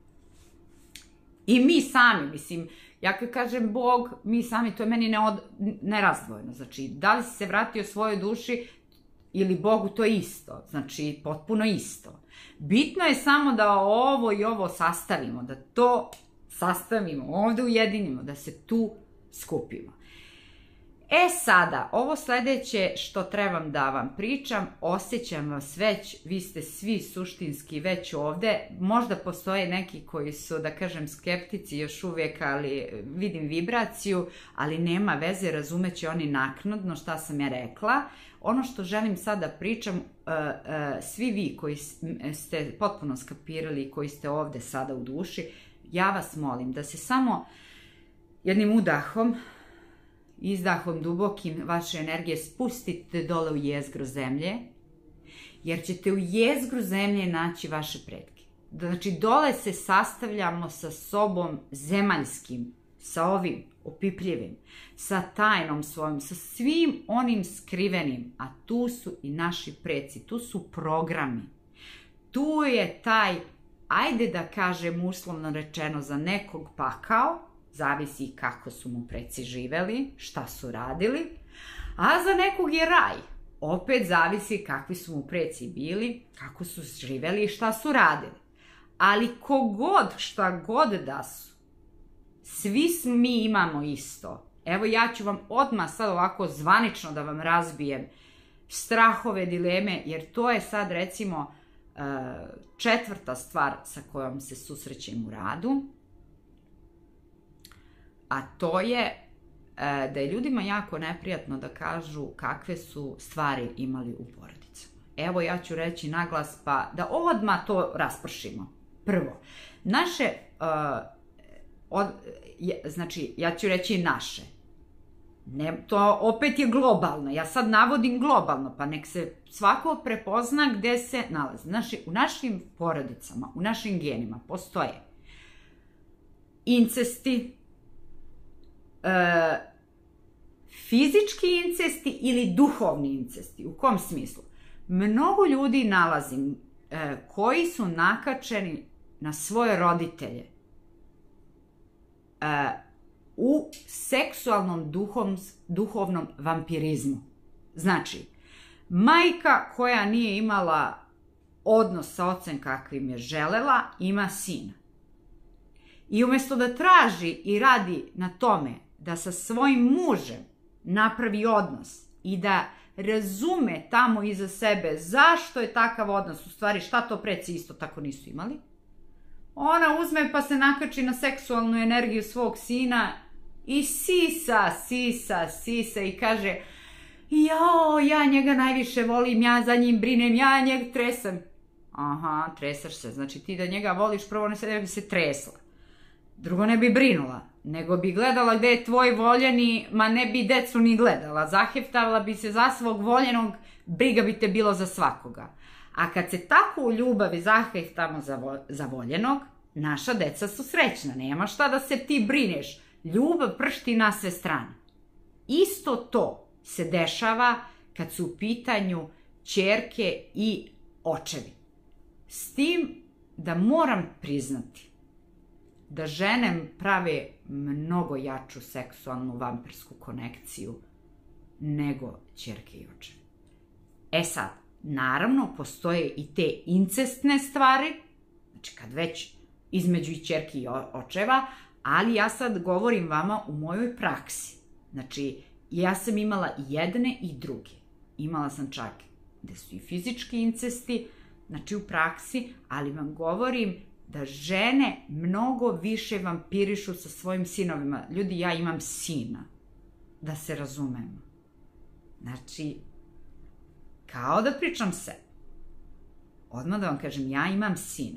I mi sami, mislim, ja kad kažem Bog, mi sami, to je meni nerazdvojeno. Znači, da li si se vratio svojoj duši ili Bogu, to je isto. Znači, potpuno isto. Bitno je samo da ovo i ovo sastavimo, da to sastavimo, ovde ujedinimo, da se tu skupimo. E sada, ovo sledeće što trebam da vam pričam, osjećam vas već, vi ste svi suštinski već ovde, možda postoje neki koji su, da kažem, skeptici još uvijek, ali vidim vibraciju, ali nema veze, razumeće oni naknadno šta sam ja rekla. Ono što želim sada pričam, svi vi koji ste potpuno skapirali i koji ste ovde sada u duši, ja vas molim da se samo jednim udahom, izdahom dubokim vaše energije spustite dole u jezgru zemlje, jer ćete u jezgru zemlje naći vaše pretke. Znači, dole se sastavljamo sa sobom zemaljskim, sa ovim opipljivim, sa tajnom svojom, sa svim onim skrivenim, a tu su i naši preci, tu su programi. Tu je taj, ajde da kažem uslovno rečeno, za nekog pakao, zavisi kako su mu preci živeli, šta su radili, a za nekog je raj. Opet zavisi kakvi su mu preci bili, kako su živeli i šta su radili. Ali kogod, šta god da su, svi mi imamo isto. Evo, ja ću vam odmah sad ovako zvanično da vam razbijem strahove, dileme, jer to je sad recimo Četvrta stvar sa kojom se susrećem u radu, a to je da je ljudima jako neprijatno da kažu kakve su stvari imali u porodicama. Evo, ja ću reći naglas, pa da odmah to raspršimo. Prvo, naše, znači, ja ću reći naše. Ne, to opet je globalno. Ja sad navodim globalno, pa nek se svako prepozna gde se nalazi. U našim porodicama, u našim genima postoje incesti, fizički incesti ili duhovni incesti. U kom smislu? Mnogo ljudi nalazim koji su nakačeni na svoje roditelje u seksualnom duhovnom vampirizmu. Znači, majka koja nije imala odnos sa ocem kakvim je želela, ima sina. I umjesto da traži i radi na tome da sa svojim mužem napravi odnos i da razume tamo iza sebe zašto je takav odnos, u stvari šta to preci isto tako nisu imali, ona uzme pa se nakači na seksualnu energiju svog sina i sisa i kaže: jao, ja njega najviše volim, ja za njim brinem, ja njega tresam. Aha, tresaš se, znači ti da njega voliš, prvo ne bi se tresla, drugo ne bi brinula, nego bi gledala gde je tvoj voljeni, ma ne bi decu ni gledala, zaheftavala bi se za svog voljenog, briga bi te bilo za svakoga. A kad se tako u ljubavi zaheftamo za voljenog, naša deca su srećna, nema šta da se ti brineš, ljubav pršti na sve strane. Isto to se dešava kad su u pitanju ćerke i očevi. S tim da moram priznati da žene prave mnogo jaču seksualnu vampirsku konekciju nego ćerke i očevi. E sad, naravno, postoje i te incestne stvari, znači kad već između i ćerki i očeva, ali ja sad govorim vama u mojoj praksi. Znači, ja sam imala i jedne i druge. Imala sam čak gde su i fizički incesti, znači u praksi, ali vam govorim da žene mnogo više vampirišu sa svojim sinovima. Ljudi, ja imam sina, da se razumemo. Znači, kao da pričam se. Odmah da vam kažem, ja imam sina.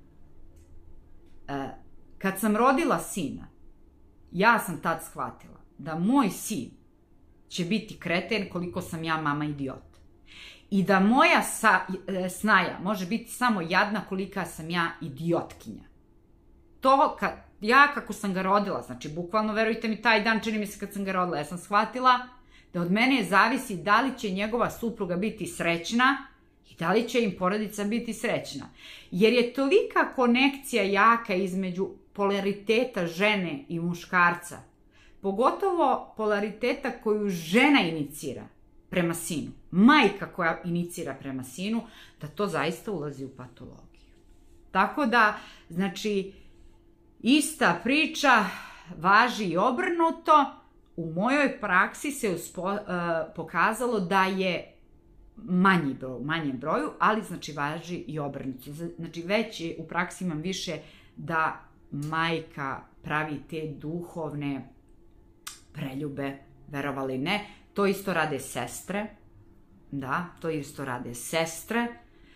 Kad sam rodila sina, ja sam tad shvatila da moj sin će biti kreten koliko sam ja mama idiot. I da moja snaja može biti samo jadna kolika sam ja idiotkinja. To, ja kako sam ga rodila, znači bukvalno, verujte mi, taj dan čini mi se kad sam ga rodila, ja sam shvatila da od mene zavisi da li će njegova supruga biti srećna i da li će im porodica biti srećna. Jer je tolika konekcija jaka između polariteta žene i muškarca, pogotovo polariteta koju žena inicira prema sinu, majka koja inicira prema sinu, da to zaista ulazi u patologiju. Tako da, znači, ista priča važi i obrnuto. U mojoj praksi se pokazalo da je manjem broju, ali znači važi i obrnuto. Znači već u praksi imam više da majka pravi te duhovne preljube, verovali ne. To isto rade sestre. Da, to isto rade sestre.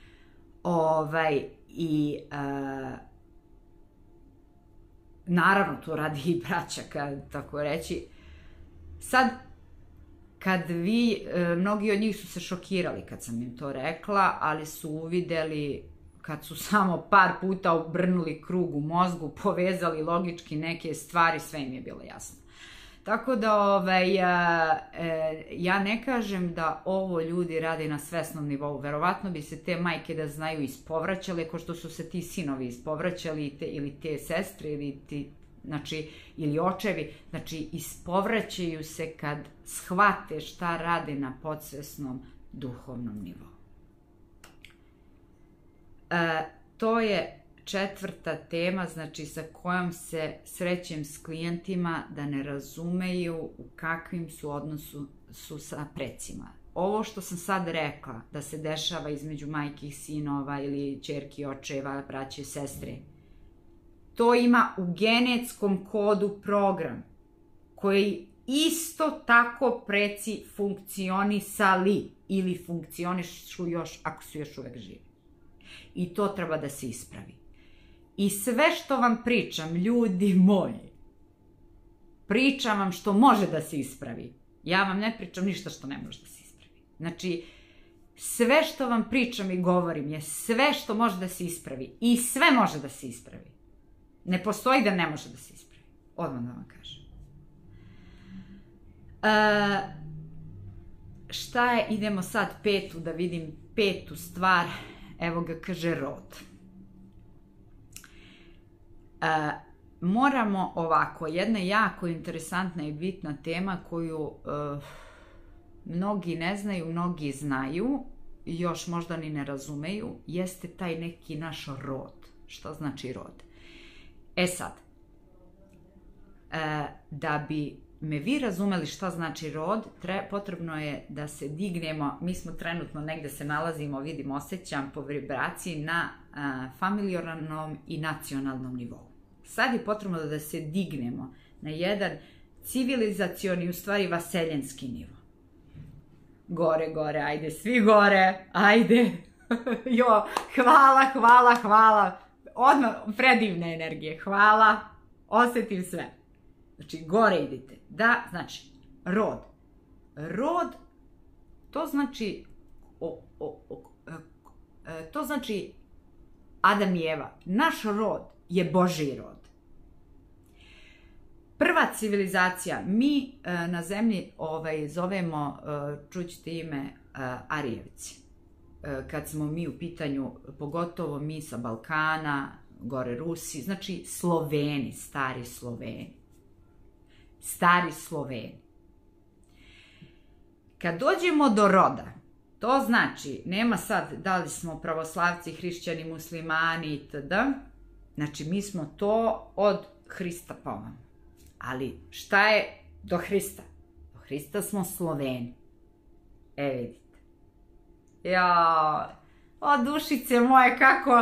I naravno to radi i braća, tako reći. Sad, kad mnogi od njih su se šokirali kad sam im to rekla, ali su uvideli, kad su samo par puta obrnuli krug u mozgu, povezali logički neke stvari, sve im je bilo jasno. Tako da ja ne kažem da ovo ljudi rade na svesnom nivou. Verovatno bi se te majke, da znaju, ispovraćale, ko što su se ti sinovi ispovraćali, ili te sestre, ili očevi. Znači, ispovraćaju se kad shvate šta rade na podsvesnom duhovnom nivou. To je četvrta tema, znači sa kojom se srećem s klijentima da ne razumeju u kakvim su odnosu sa precima. ovo što sam sad rekla, da se dešava između majki i sinova ili ćerki, očeva, braće i sestre, to ima u genetskom kodu program koji isto tako preci funkcionisali ili funkcionišu još ako su još uvek živi. I to treba da se ispravi. I sve što vam pričam, ljudi moji, pričam vam što može da se ispravi. Ja vam ne pričam ništa što ne može da se ispravi. Znači, sve što vam pričam i govorim je sve što može da se ispravi. I sve može da se ispravi. Ne postoji da ne može da se ispravi. Odmah da vam kažem. Šta je, idemo sad da vidim petu stvar. Evo ga, kaže rod. Moramo ovako, jedna jako interesantna i bitna tema koju mnogi ne znaju, mnogi znaju, još možda ni ne razumeju, jeste taj neki naš rod. Šta znači rod? E sad, da bi me vi razumeli šta znači rod, potrebno je da se dignemo, mi smo trenutno negde se nalazimo, vidim, osjećam po vibraciji na familijarnom i nacionalnom nivou. Sad je potrebno da se dignemo na jedan civilizacioni, u stvari vaseljenski nivo. Gore, gore, ajde, svi gore, ajde. Jo, hvala. Odmah, predivne energije, hvala, osjetim sve. Znači, gore idite. Da, znači, rod. Rod, to znači Adam i Eva. Naš rod je Božji rod. Prva civilizacija, mi na zemlji zovemo, čućete ime, Arijevci. Kad smo mi u pitanju, pogotovo mi sa Balkana, gore Rusi, znači Sloveni, stari Sloveni. Kad dođemo do roda, to znači, nema sad da li smo pravoslavci, hrišćani, muslimani itd. Znači, mi smo to od Hrista pa ovamo. Ali šta je do Hrista? Do Hrista smo Sloveni. Vidite. O dušice moje,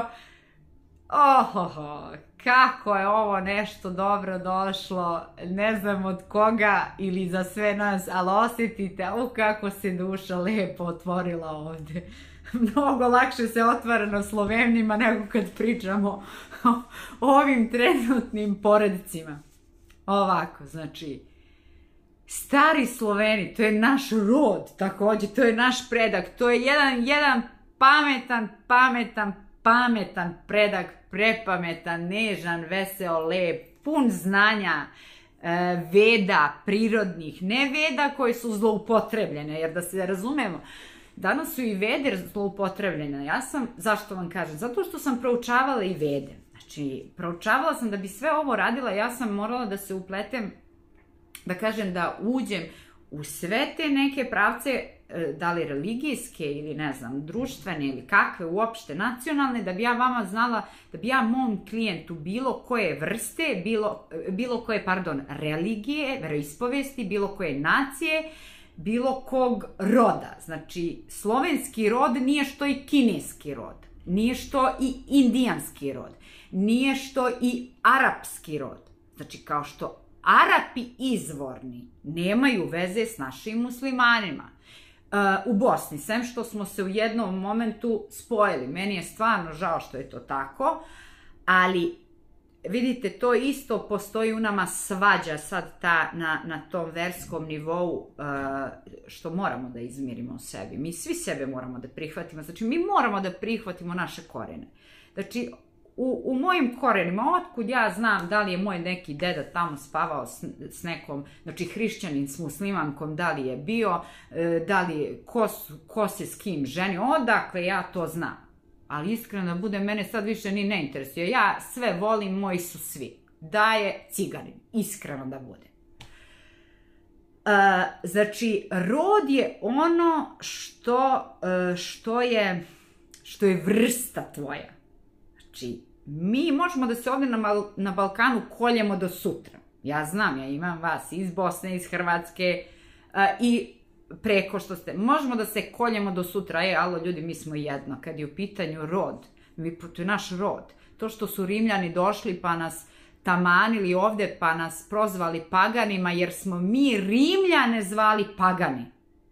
kako je ovo nešto dobro došlo, ne znam od koga ili za sve nas, ali osjetite, kako se duša lepo otvorila ovde. Mnogo lakše se otvara na Slovenima nego kad pričamo o ovim trenutnim poredcima. Ovako, znači, stari Sloveni, to je naš rod takođe, to je naš predak, to je jedan pametan predak, prepametan, nežan, veseo, lep, pun znanja, veda prirodnih, ne veda koje su zloupotrebljene, jer da se razumemo, danas su i vede zloupotrebljene. Zašto vam kažem? Zato što sam proučavala i vede. Znači, proučavala sam da bi sve ovo radila, ja sam morala da se upletem, da kažem, da uđem u sve te neke pravce, da li religijske ili ne znam, društvene ili kakve uopšte, nacionalne, da bi ja vama znala, da bi ja mom klijentu bilo koje vrste, bilo koje, religije, veroispovesti, bilo koje nacije, bilo kog roda. Znači, slovenski rod nije što i kineski rod, nije što i indijanski rod, nije što i arapski rod. Znači, kao što Arapi izvorni nemaju veze s našim muslimanima. U Bosni, sem što smo se u jednom momentu spojili. Meni je stvarno žao što je to tako, ali vidite, to isto postoji u nama svađa sad na tom verskom nivou, što moramo da izmirimo u sebi. Mi svi sebe moramo da prihvatimo, znači mi moramo da prihvatimo naše korene. Znači, u mojim korenima, otkud ja znam da li je moj neki deda tamo spavao s nekom, znači hrišćanin s muslimankom, da li je bio, da li ko se s kim ženio, odakle ja to znam. Ali iskreno da bude, mene sad više ni ne interesuje. Ja sve volim, moji su svi. Da je ciganin, iskreno da bude. Znači, rod je ono što je vrsta tvoja. Znači, mi možemo da se ovdje na Balkanu koljemo do sutra. Ja znam, ja imam vas iz Bosne, iz Hrvatske i preko što ste, možemo da se koljemo do sutra, alo ljudi, mi smo jedno, kad je u pitanju rod, to je naš rod. To što su Rimljani došli pa nas tamanili ovde, pa nas prozvali paganima, jer smo mi Rimljane zvali pagani.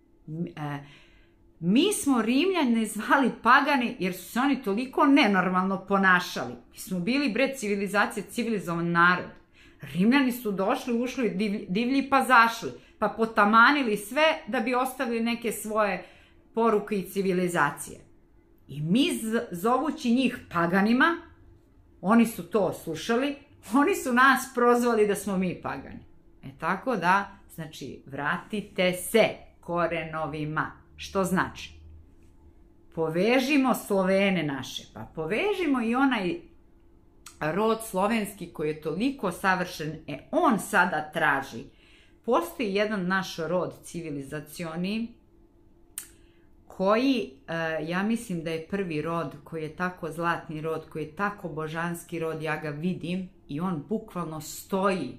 Mi smo Rimljane zvali pagani jer su se oni toliko nenormalno ponašali. Mi smo bili, civilizacija, civilizovan narod. Rimljani su došli, ušli divlji pa zašli, pa potamanili sve da bi ostavili neke svoje poruke i civilizacije. I mi zovući njih paganima, oni su to slušali, oni su nas prozvali da smo mi pagani. Tako da, znači, vratite se korenovima. Što znači? Povežimo Slovene naše, pa povežimo i onaj rod slovenski koji je toliko savršen, on sada traži. Postoji jedan naš rod civilizacioni koji, ja mislim da je prvi rod, koji je tako zlatni rod, koji je tako božanski rod, ja ga vidim i on bukvalno stoji,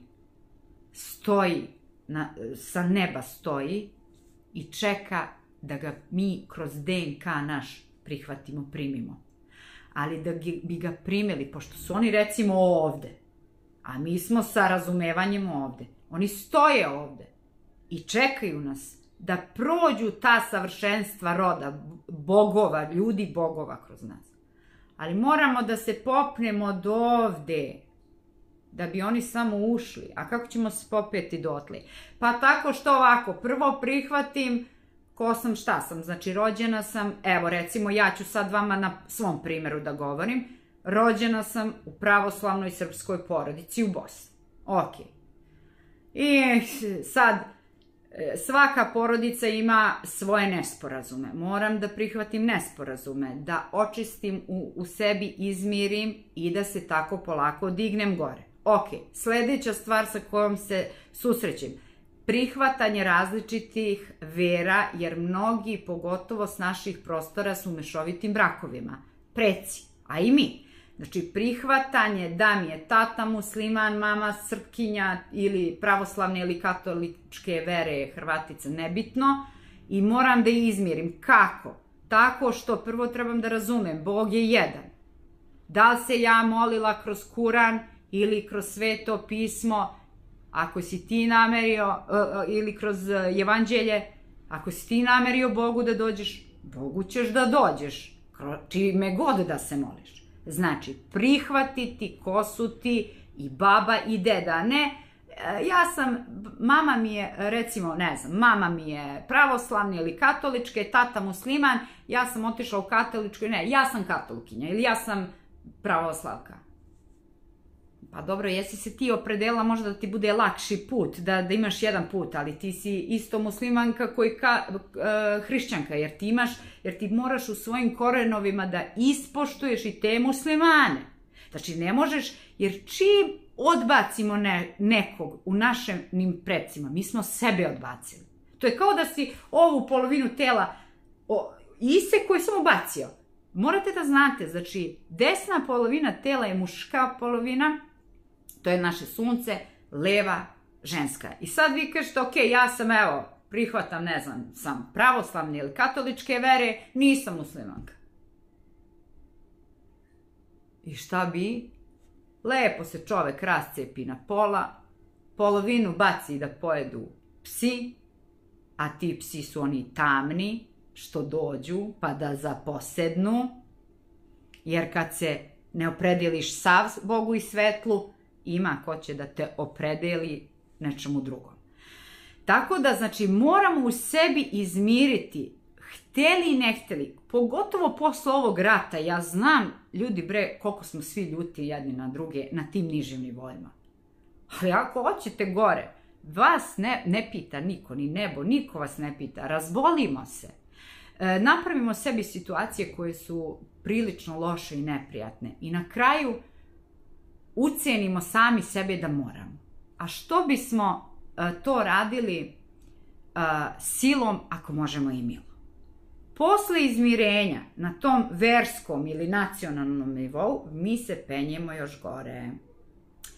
sa neba stoji i čeka da ga mi kroz DNK naš prihvatimo, primimo. Ali da bi ga primili, pošto su oni recimo ovde, a mi smo sa razumevanjem ovde, oni stoje ovde i čekaju nas da prođu ta savršenstva roda, bogova, ljudi bogova kroz nas. Ali moramo da se popnemo do ovde, da bi oni samo ušli. A kako ćemo se popeti dotle? Pa tako što ovako, prvo prihvatim ko sam, šta sam, znači rođena sam, evo recimo ja ću sad vama na svom primjeru da govorim, rođena sam u pravoslavnoj srpskoj porodici u Bosni. Ok. I sad, svaka porodica ima svoje nesporazume. Moram da prihvatim nesporazume, da očistim u sebi, izmirim i da se tako polako dignem gore. Ok, sledeća stvar sa kojom se susrećem. Prihvatanje različitih vera, jer mnogi, pogotovo s naših prostora, su u mešovitim brakovima. Preci, a i mi. Znači, prihvatanje da mi je tata musliman, mama srpkinja ili pravoslavne ili katoličke vere, Hrvatica, nebitno, i moram da izmirim. Kako? Tako što prvo trebam da razumem, Bog je jedan. Da li se ja molila kroz Kuran ili kroz Sveto pismo, ako si ti namerio, ili kroz Evanđelje, ako si ti namerio Bogu da dođeš, Bogu ćeš da dođeš, čime god da se moliš. Znači, prihvatiti ko su ti i baba i deda, ne, mama mi je, recimo, ne znam, mama mi je pravoslavna ili katolička, tata musliman, ja sam otišla u katoličku, ne, ja sam katolkinja ili ja sam pravoslavka. Pa dobro, jesi se ti opredelila možda da ti bude lakši put, da imaš jedan put, ali ti si isto muslimanka koji hrišćanka, jer ti moraš u svojim korenovima da ispoštuješ i te muslimane. Znači, ne možeš, jer čim odbacimo nekog u našim predsima, mi smo sebe odbacili. To je kao da si ovu polovinu tela isekao i samo bacio. Morate da znate, znači, desna polovina tela je muška polovina, to je naše sunce, leva ženska. I sad vi kažete, ok, ja sam, evo, prihvatam, ne znam, sam pravoslavne ili katoličke vere, nisam muslimanka. I šta bi? Lepo se čovek rascepi na pola, polovinu baci da pojedu psi, a ti psi su oni tamni, što dođu pa da zaposednu, jer kad se ne opredeliš sav Bogu i svetlu, ima ko će da te opredeli nečemu drugom. Tako da, znači, moramo u sebi izmiriti, hteli i ne hteli, pogotovo posle ovog rata. Ja znam, ljudi bre, koliko smo svi ljuti jedni na druge na tim nižim nivoima. Ali ako hoćete gore, vas ne pita niko, ni nebo, niko vas ne pita, razbolimo se. Napravimo sebi situacije koje su prilično loše i neprijatne i na kraju ucenimo sami sebe da moramo. A što bismo to radili silom ako možemo i milom? Posle izmirenja na tom verskom ili nacionalnom nivou mi se penjemo još gore.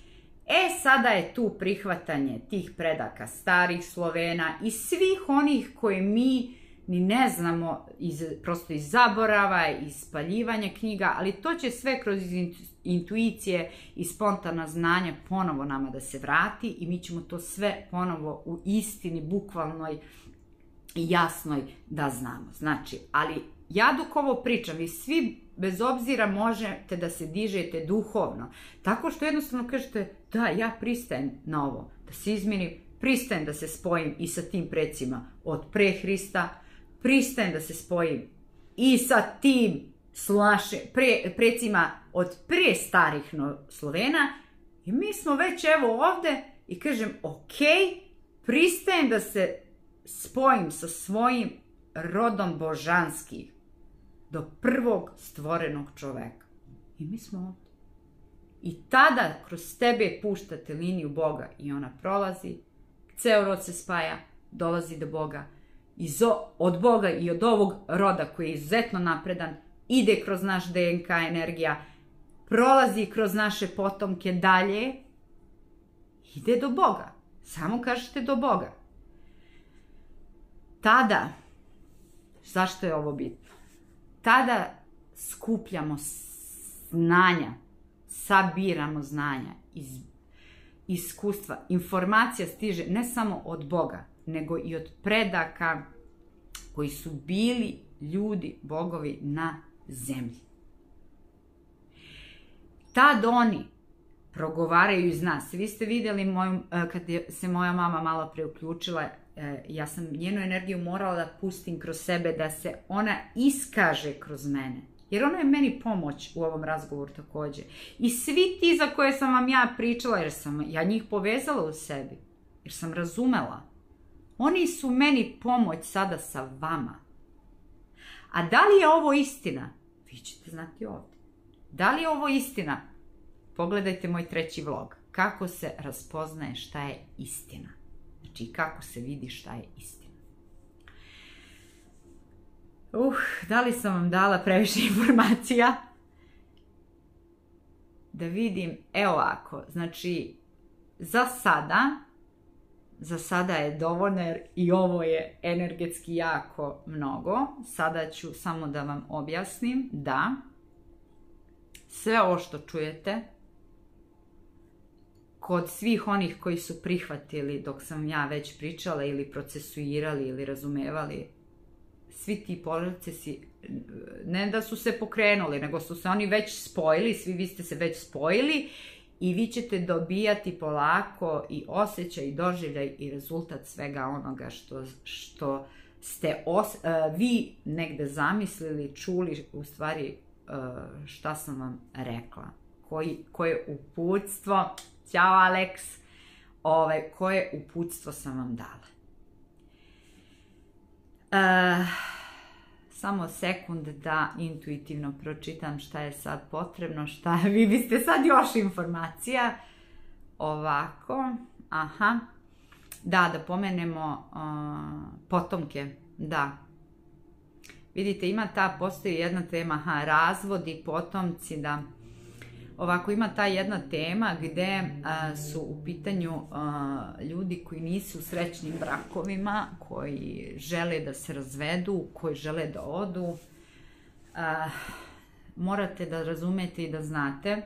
Sada je tu prihvatanje tih predaka starih Slovena i svih onih koje mi ni ne znamo, prosto iz zaborava, iz spaljivanja knjiga, ali to će sve kroz intuicije i spontana znanja ponovo nama da se vrati i mi ćemo to sve ponovo u istini, bukvalnoj i jasnoj da znamo. Znači, ali ja dok ovo pričam, vi svi bez obzira možete da se dižete duhovno, tako što jednostavno kažete da, ja pristajem na ovo, da se izmenim, pristajem da se spojim i sa tim precima od pre Hrista, pristajem da se spojim i sa tim precima od pre starih Slovena i mi smo već evo ovde i kažem ok, pristajem da se spojim sa svojim rodom božanskih do prvog stvorenog čoveka. I mi smo ovde. I tada kroz tebe puštate liniju Boga i ona prolazi, ceo rod se spaja, dolazi do Boga, od Boga i od ovog roda koji je izuzetno napredan, ide kroz naš DNK energija, prolazi kroz naše potomke dalje, ide do Boga. Samo kažete do Boga. Tada, zašto je ovo bitno? Tada skupljamo znanja, sabiramo znanja, iskustva. Informacija stiže ne samo od Boga, nego i od predaka koji su bili ljudi, bogovi na zemlji. Tad oni progovaraju iz nas. Vi ste vidjeli kad se moja mama malo pre uključila, ja sam njenu energiju morala da pustim kroz sebe, da se ona iskaže kroz mene. Jer ona je meni pomoć u ovom razgovoru takođe. I svi ti za koje sam vam ja pričala, jer sam ja njih povezala u sebi, jer sam razumela, oni su meni pomoć sada sa vama. A da li je ovo istina? Vi ćete znati ovdje. Da li je ovo istina? Pogledajte moj 3. vlog. Kako se raspoznaje šta je istina. Znači kako se vidi šta je istina. Da li sam vam dala previše informacija? Da vidim, evo ovako, znači za sada je dovoljno jer i ovo je energetski jako mnogo. Sada ću samo da vam objasnim da sve ovo što čujete kod svih onih koji su prihvatili dok sam ja već pričala ili procesuirali ili razumevali, svi ti procesi, ne da su se pokrenuli, nego su se oni već spojili, svi vi ste se već spojili i vi ćete dobijati polako i osjećaj i doživljaj i rezultat svega onoga što ste vi negde zamislili, čuli, u stvari šta sam vam rekla. Koje uputstvo, ćao Alex, koje uputstvo sam vam dala. Samo sekund da intuitivno pročitam šta je sad potrebno, vi biste sad još informacija. Ovako, da pomenemo potomke, da. Vidite, postoji jedna tema, razvodi, potomci, da. Ovako, ima ta jedna tema gde su u pitanju ljudi koji nisu u srećnim brakovima, koji žele da se razvedu, koji žele da odu. Morate da razumete i da znate,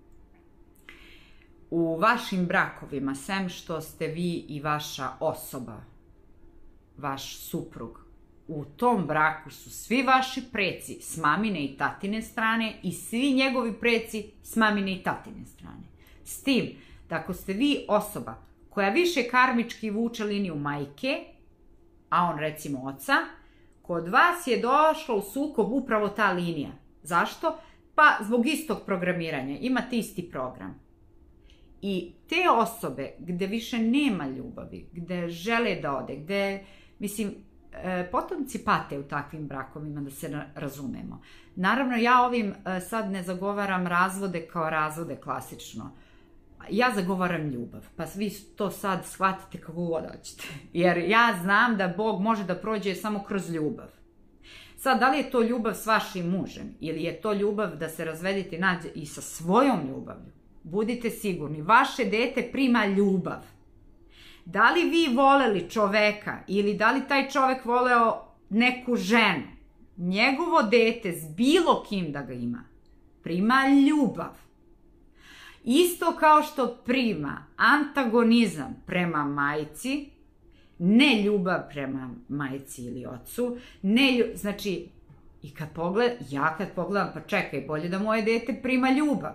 u vašim brakovima, sem što ste vi i vaša osoba, vaš suprug, u tom braku su svi vaši preci s mamine i tatine strane i svi njegovi preci s mamine i tatine strane. S tim, da ako ste vi osoba koja više karmički vuče liniju majke, a on recimo oca, kod vas je došla u sukob upravo ta linija. Zašto? Pa zbog istog programiranja. Imate isti program. I te osobe gde više nema ljubavi, gde žele da ode, gde, potomci pate u takvim brakovima, da se razumemo. Naravno, ja ovim sad ne zagovaram razvode kao razvode klasično. Ja zagovaram ljubav, pa vi to sad shvatite kako god hoćete. Jer ja znam da Bog može da prođe samo kroz ljubav. Sad, da li je to ljubav s vašim mužem ili je to ljubav da se razvedete nađe i sa svojom ljubavlju? budite sigurni, vaše dete prima ljubav. Da li vi voleli čoveka ili da li taj čovek voleo neku ženu, njegovo dete s bilo kim da ga ima, prima ljubav. Isto kao što prima antagonizam prema majci, ne ljubav prema majci ili ocu, znači, i ja kad pogledam, pa čekaj, bolje da moje dete prima ljubav.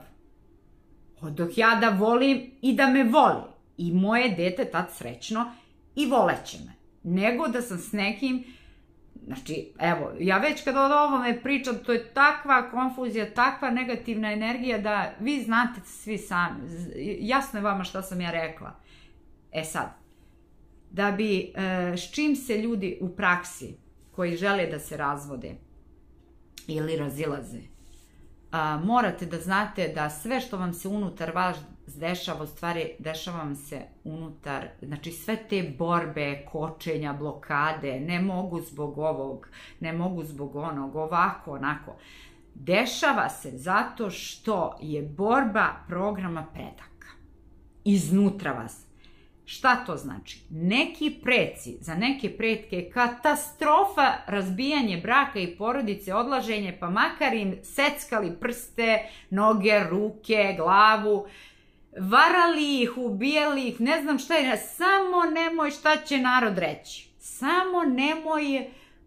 Dok ja da volim i da me voli. I moje dete tad srećno i voleće me. Nego da sam s nekim, znači, evo, ja već kad od ovome pričam, to je takva konfuzija, takva negativna energija da vi znate svi sami. Jasno je vama šta sam ja rekla. Sad, da bi, s čim se ljudi u praksi koji žele da se razvode ili razilaze, morate da znate da sve što vam se unutar vas dešava, u stvari dešava vam se unutar, znači sve te borbe, kočenja, blokade, ne mogu zbog ovog, ne mogu zbog onog, ovako, onako. Dešava se zato što je borba programa predaka. Iznutra vas. Šta to znači? Neki preci, za neke pretke je katastrofa razbijanje braka i porodice, odlaženje, pa makar im seckali prste, noge, ruke, glavu, varali ih, ubijali ih, ne znam šta je, samo nemoj šta će narod reći. Samo nemoj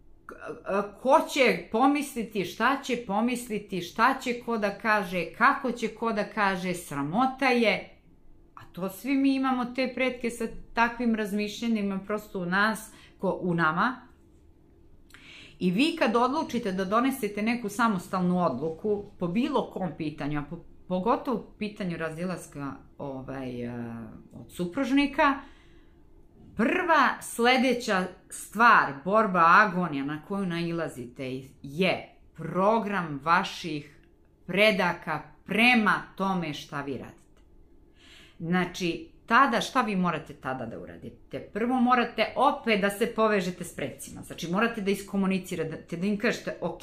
ko će pomisliti, šta će pomisliti, šta će ko da kaže, kako će ko da kaže, sramota je. To svi mi imamo te pretke sa takvim razmišljenjima prosto u nama. I vi kad odlučite da donesete neku samostalnu odluku po bilo kom pitanju, a pogotovo u pitanju razilaska od supružnika, prva sledeća stvar, borba, agonija na koju nailazite je program vaših predaka prema tome šta vi radite. Znači, tada, šta vi morate tada da uradite? Prvo morate opet da se povežete s precima. Znači, morate da iskomunicirate, da im kažete ok.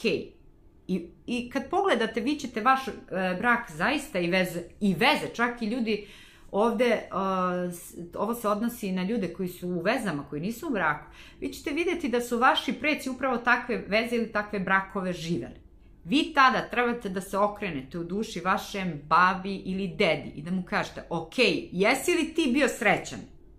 I kad pogledate, vi ćete vaš brak zaista i veze, čak i ljudi ovde, ovo se odnosi na ljude koji su u vezama, koji nisu u braku, vi ćete vidjeti da su vaši preci upravo takve veze ili takve brakove živeli. Vi tada trebate da se okrenete u duši vašem babi ili dedi i da mu kažete, ok, jesi li ti bio srećan?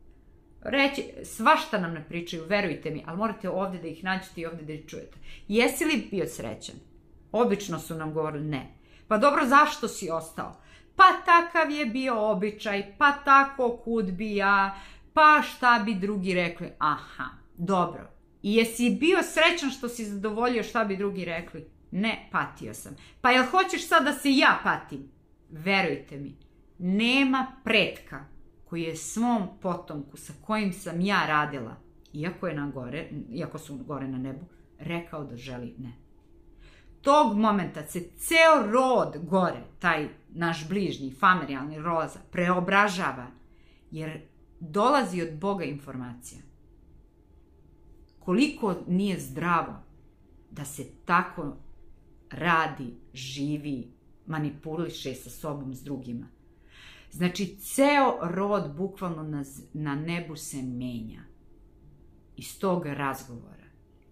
Svašta nam ne pričaju, verujte mi, ali morate ovde da ih nađete i ovde da ih čujete. Jesi li bio srećan? Obično su nam govorili ne. Pa dobro, zašto si ostao? Pa takav je bio običaj, pa tako kud bi ja, pa šta bi drugi rekli? Aha, dobro. I jesi bio srećan što si zadovoljio šta bi drugi rekli? Ne, patio sam. Pa jel hoćeš sad da se ja patim? Verujte mi, nema pretka koji je svom potomku sa kojim sam ja radila, iako su gore na nebu, rekao da želi ne. Tog momenta se ceo rod gore, taj naš bližnji, familijalni roza, preobražava, jer dolazi od Boga informacija. Koliko nije zdravo da se tako radi, živi, manipuliše sa sobom, s drugima. Znači, ceo rod bukvalno na nebu se menja iz tog razgovora.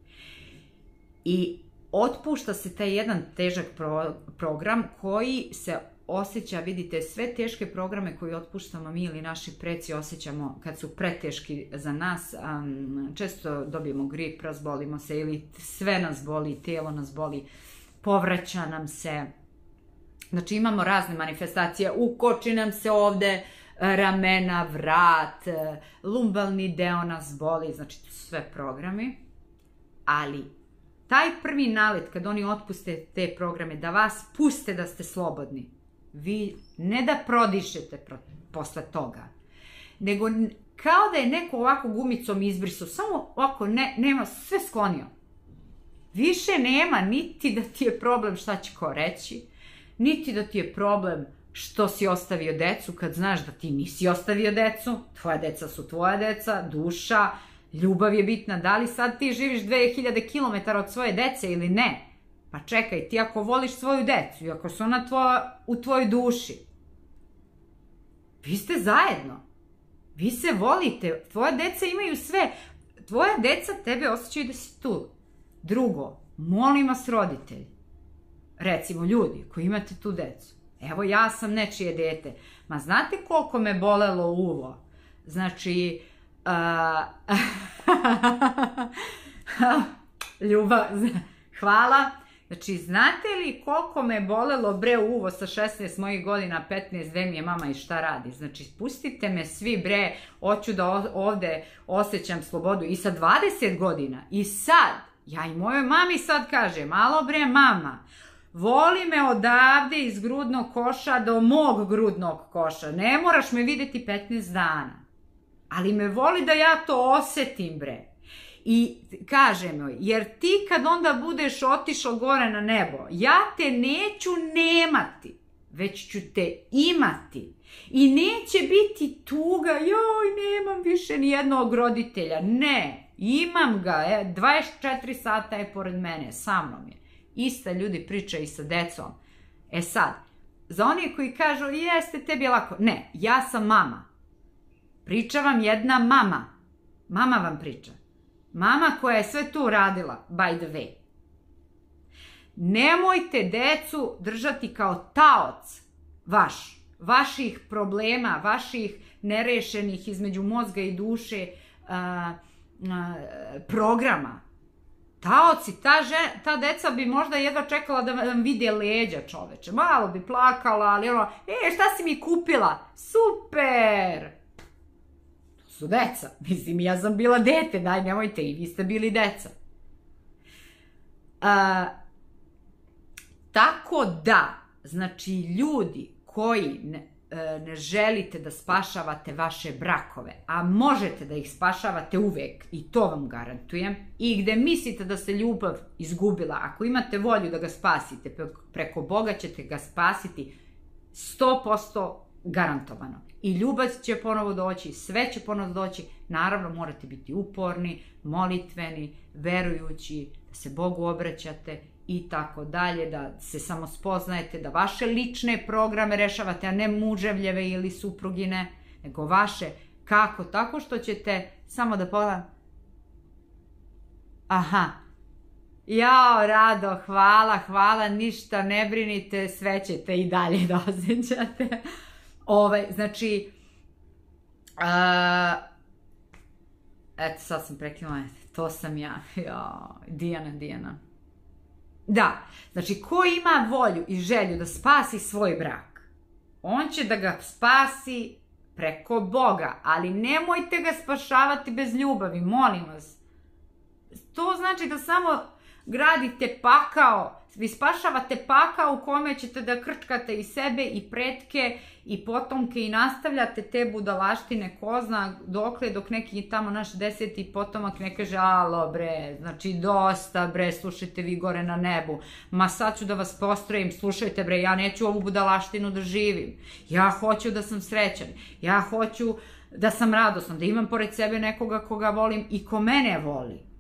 I otpušta se taj jedan težak program koji se osjeća, vidite, sve teške programe koje otpuštamo mi ili naši preci osjećamo kad su preteški za nas, često dobijemo grip, razbolimo se ili sve nas boli, telo nas boli, povraća nam se, znači imamo razne manifestacije, ukoči nam se ovde ramena, vrat, lumbalni deo nas boli, znači to su sve programi, ali taj prvi nalet kad oni otpuste te programe, da vas puste da ste slobodni, vi ne da prodišete posle toga, nego kao da je neko ovako gumicom izbrisao, samo ovako nema, sve sklonio. Više nema niti da ti je problem šta će ko reći, niti da ti je problem što si ostavio decu kad znaš da ti nisi ostavio decu, tvoja deca su tvoja deca, duša, ljubav je bitna, da li sad ti živiš 2000 km od svoje dece ili ne? Pa čekaj, ti ako voliš svoju decu i ako su ona u tvojoj duši, Vi ste zajedno. Vi se volite. Tvoja deca imaju sve. Tvoja deca tebe osjećaju da si tu. Drugo, molim vas roditelji, recimo ljudi koji imate tu decu, evo ja sam nečije dete, ma znate koliko me bolelo uvo? Znači, ljubav, hvala. Znači, znate li koliko me bolelo bre uvo sa 16 mojih godina, 15, gde mi je mama i šta radi? Znači, pustite me svi bre, hoću da ovde osjećam slobodu i sa 20 godina. I sad, ja i mojoj mami sad kažem, malo bre mama, voli me odavde iz grudnog koša do mog grudnog koša. Ne moraš me videti 15 dana. Ali me voli da ja to osetim bre. I kažem joj, jer ti kad onda budeš otišao gore na nebo, ja te neću nemati, već ću te imati. I neće biti tuga, joj, nemam više ni jednog roditelja. Ne, imam ga, 24 sata je pored mene, sa mnom je. Ista ljudi priča i sa decom. E sad, za oni koji kažu, jeste, tebi je lako. Ne, ja sam mama. Priča vam jedna mama. Mama vam priča. Mama koja je sve tu radila, by the way. Nemojte decu držati kao taoc vaših problema, vaših nerešenih između mozga i duše programa. Taoci, ta deca bi možda jedva čekala da vam vide leđa, čoveče. Malo bi plakala, ali ono, šta si mi kupila? Super! Su deca. Mislim, ja sam bila dete, daj, nemojte, i vi ste bili deca. Tako da, znači, ljudi koji ne želite da spašavate vaše brakove, a možete da ih spašavate uvek, i to vam garantujem, i gde mislite da se ljubav izgubila, ako imate volju da ga spasite, preko Boga ćete ga spasiti 100% garantovano. I ljubav će ponovo doći, sve će ponovo doći, naravno morate biti uporni, molitveni, verujući, da se Bogu obraćate i tako dalje, da se samo spoznajete, da vaše lične programe rešavate, a ne muževljeve ili suprugine, nego vaše. Kako? Tako što ćete samo da pogledam. Aha. Jao, Rado, hvala, ništa ne brinite, sve ćete i dalje da osjećate. Znači, eto, sad sam prekinula, to sam ja, Dijana. Da, znači, ko ima volju i želju da spasi svoj brak, on će da ga spasi preko Boga, ali nemojte ga spašavati bez ljubavi, molim vas. To znači da samo gradite pakao, vi spašavate pakao u kome ćete da krčkate i sebe i pretke i potomke i nastavljate te budalaštine, ko zna dokle, dok neki tamo naš 10. potomak ne kaže, alo bre, znači dosta bre, slušajte vi gore na nebu, ma sad ću da vas postrojim, slušajte bre, ja neću ovu budalaštinu da živim, ja hoću da sam srećan, ja hoću da sam radosan, da imam pored sebe nekoga koga volim i ko mene voli.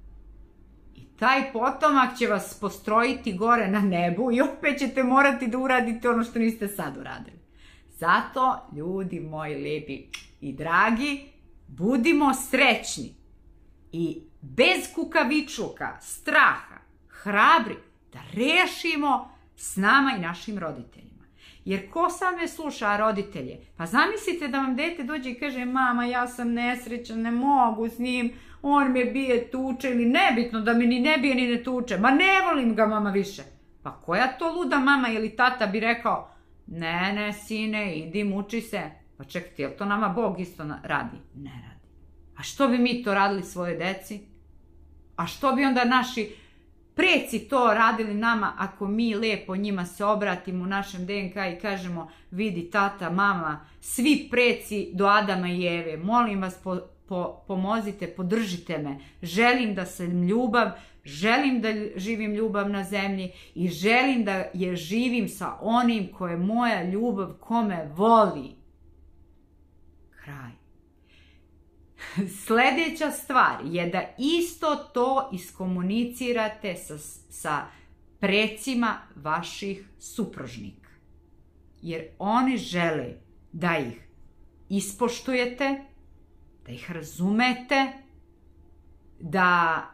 Taj potomak će vas postrojiti gore na nebu i opet ćete morati da uradite ono što niste sad uradili. Zato, ljudi moji lepi i dragi, budimo srećni i bez kukavičluka, straha, hrabri, da rešimo s nama i našim roditeljima. Jer ko sad me sluša, roditelje? Pa zamislite da vam dete dođe i kaže, mama, ja sam nesrećan, ne mogu s njim, on me bije, tuče, ili nebitno da mi ni ne bije ni ne tuče, ma ne volim ga mama više. Pa koja to luda mama ili tata bi rekao, ne, sine, idi, muči se. Pa čekajte, jel to nama Bog isto radi? Ne radi. A što bi mi to radili svoje deci? A što bi onda naši preci to radili nama ako mi lepo njima se obratimo u našem DNK i kažemo, vidi tata, mama, svi preci do Adama i Eve, molim vas, pomozite, podržite me, želim da sam ljubav, želim da živim ljubav na zemlji i želim da je živim sa onim ko je moja ljubav, ko me voli. Kraj. Sljedeća stvar je da isto to iskomunicirate sa precima vaših supružnika. Jer oni žele da ih ispoštujete, da ih razumete, da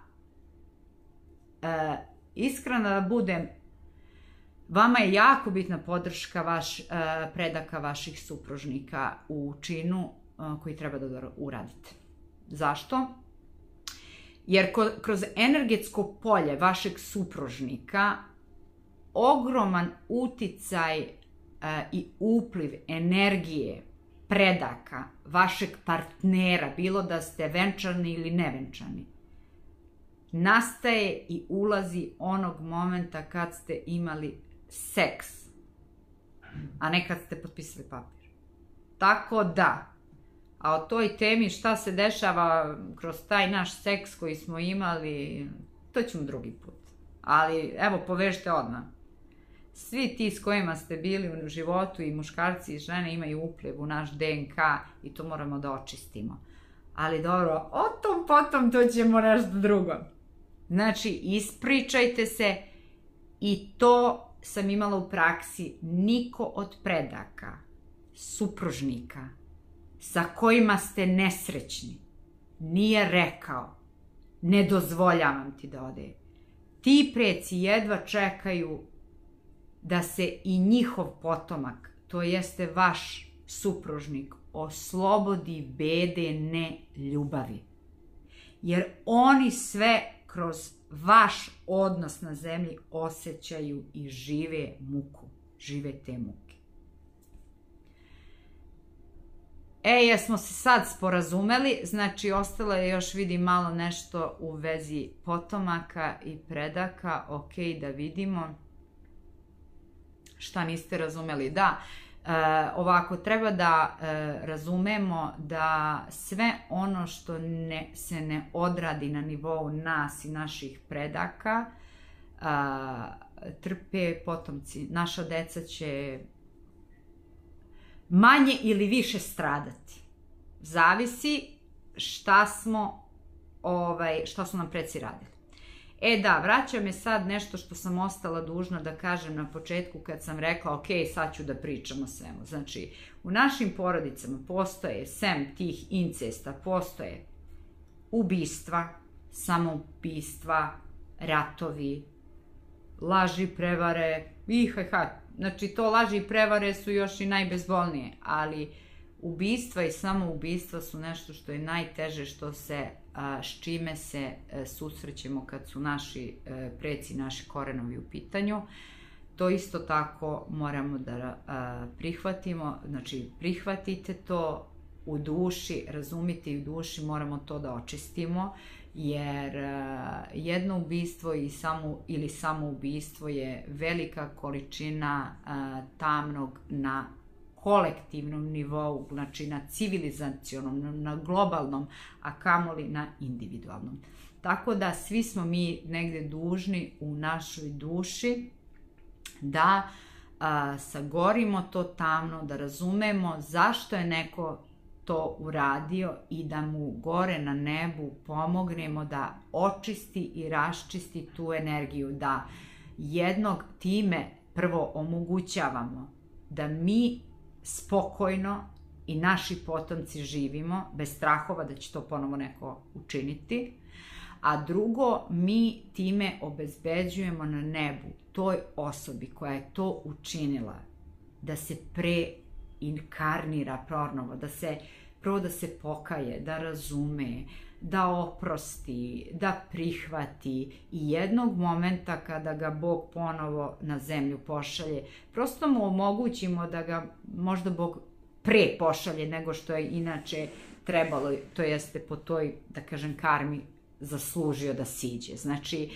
iskreno da budem, vama je jako bitna podrška predaka vaših supružnika u činu koji treba da uradite. Zašto? Jer kroz energetsko polje vašeg supružnika ogroman uticaj i upliv energije predaka vašeg partnera, bilo da ste venčani ili nevenčani, nastaje i ulazi onog momenta kad ste imali seks, a ne kad ste potpisali papir. Tako da, a o toj temi šta se dešava kroz taj naš seks koji smo imali, to ćemo drugi put. Ali evo, povežite odmah. Svi ti s kojima ste bili u životu, i muškarci i žene, imaju upliv u naš DNK i to moramo da očistimo. Ali dobro, o tom potom to ćemo nešto drugo. Znači, ispričajte se, i to sam imala u praksi. Niko od predaka, supružnika, sa kojima ste nesrećni, nije rekao: ne dozvoljavam ti da ode. Ti preci jedva čekaju da se i njihov potomak, to jeste vaš supružnik, oslobodi bede neljubavi. Jer oni sve kroz vaš odnos na zemlji osjećaju i žive muku, žive te muke. Jesmo se sad sporazumeli, znači ostalo je još, vidim, malo nešto u vezi potomaka i predaka. Ok, da vidimo šta niste razumeli. Da, ovako, treba da razumemo da sve ono što se ne odradi na nivou nas i naših predaka, trpe potomci. Naša deca će manje ili više stradati. Zavisi šta su nam preci radili. Da, vraća me sad nešto što sam ostala dužna da kažem na početku kad sam rekla ok, sad ću da pričam o svemu. Znači, u našim porodicama postoje, sem tih incesta, postoje ubistva, samoubistva, ratovi, laži, prevare, znači to laži i prevare su još i najbezbolnije, ali ubistva i samoubistva su nešto što je najteže, s čime se susrećemo kad su naši preci, naši korenovi u pitanju. To isto tako moramo da prihvatimo, znači prihvatite to u duši, razumite i u duši, moramo to da očistimo, jer jedno ubistvo ili samoubistvo je velika količina tamnog na kolektivnom nivou, znači na civilizacionom, na globalnom, a kamoli na individualnom. Tako da svi smo mi negde dužni u našoj duši da sagorimo to tamno, da razumemo zašto je neko to uradio i da mu gore na nebu pomognemo da očisti i raščisti tu energiju, da jednog time prvo omogućavamo da mi spokojno i naši potomci živimo bez strahova da će to ponovo neko učiniti, a drugo, mi time obezbeđujemo na nebu toj osobi koja je to učinila da se preinkarnira ponovo, prvo da se pokaje, da razume, da oprosti, da prihvati i jednog momenta kada ga Bog ponovo na zemlju pošalje, prosto mu omogućimo da ga možda Bog pre pošalje nego što je inače trebalo, to jeste po toj, da kažem, karmi zaslužio da siđe. Znači,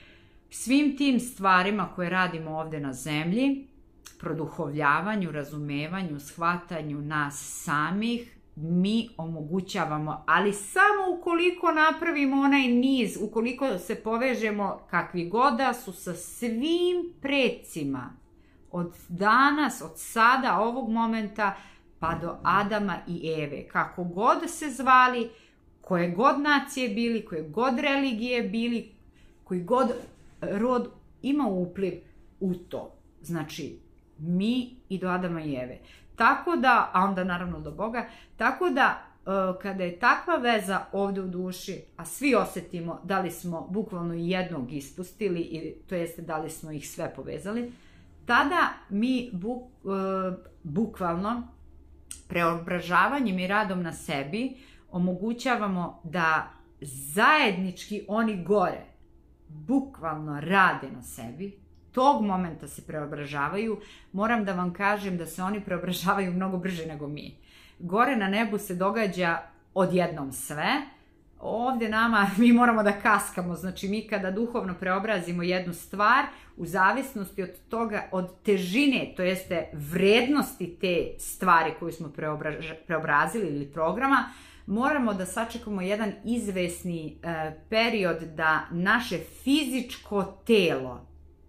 svim tim stvarima koje radimo ovde na zemlji, produhovljavanju, razumevanju, shvatanju nas samih, mi omogućavamo, ali samo ukoliko napravimo onaj niz, ukoliko se povežemo kakvi god da su sa svim precima od danas, od sada, ovog momenta, pa do Adama i Eve, kako god se zvali, koje god nacije bili, koje god religije bili, koji god rod ima upliv u to. Znači, mi i do Adama i Eve. Tako da, a onda naravno do Boga, tako da kada je takva veza ovde u duši, a svi osetimo da li smo bukvalno jednog ispustili, ili to jeste da li smo ih sve povezali, tada mi bukvalno preobražavanjem i radom na sebi omogućavamo da zajednički oni gore bukvalno rade na sebi, tog momenta se preobražavaju. Moram da vam kažem da se oni preobražavaju mnogo brže nego mi. Gore na nebu se događa odjednom sve, ovdje nama mi moramo da kaskamo, znači mi kada duhovno preobrazimo jednu stvar, u zavisnosti od toga, od težine, to jeste vrednosti te stvari koju smo preobrazili ili programa, moramo da sačekamo jedan izvesni period da naše fizičko telo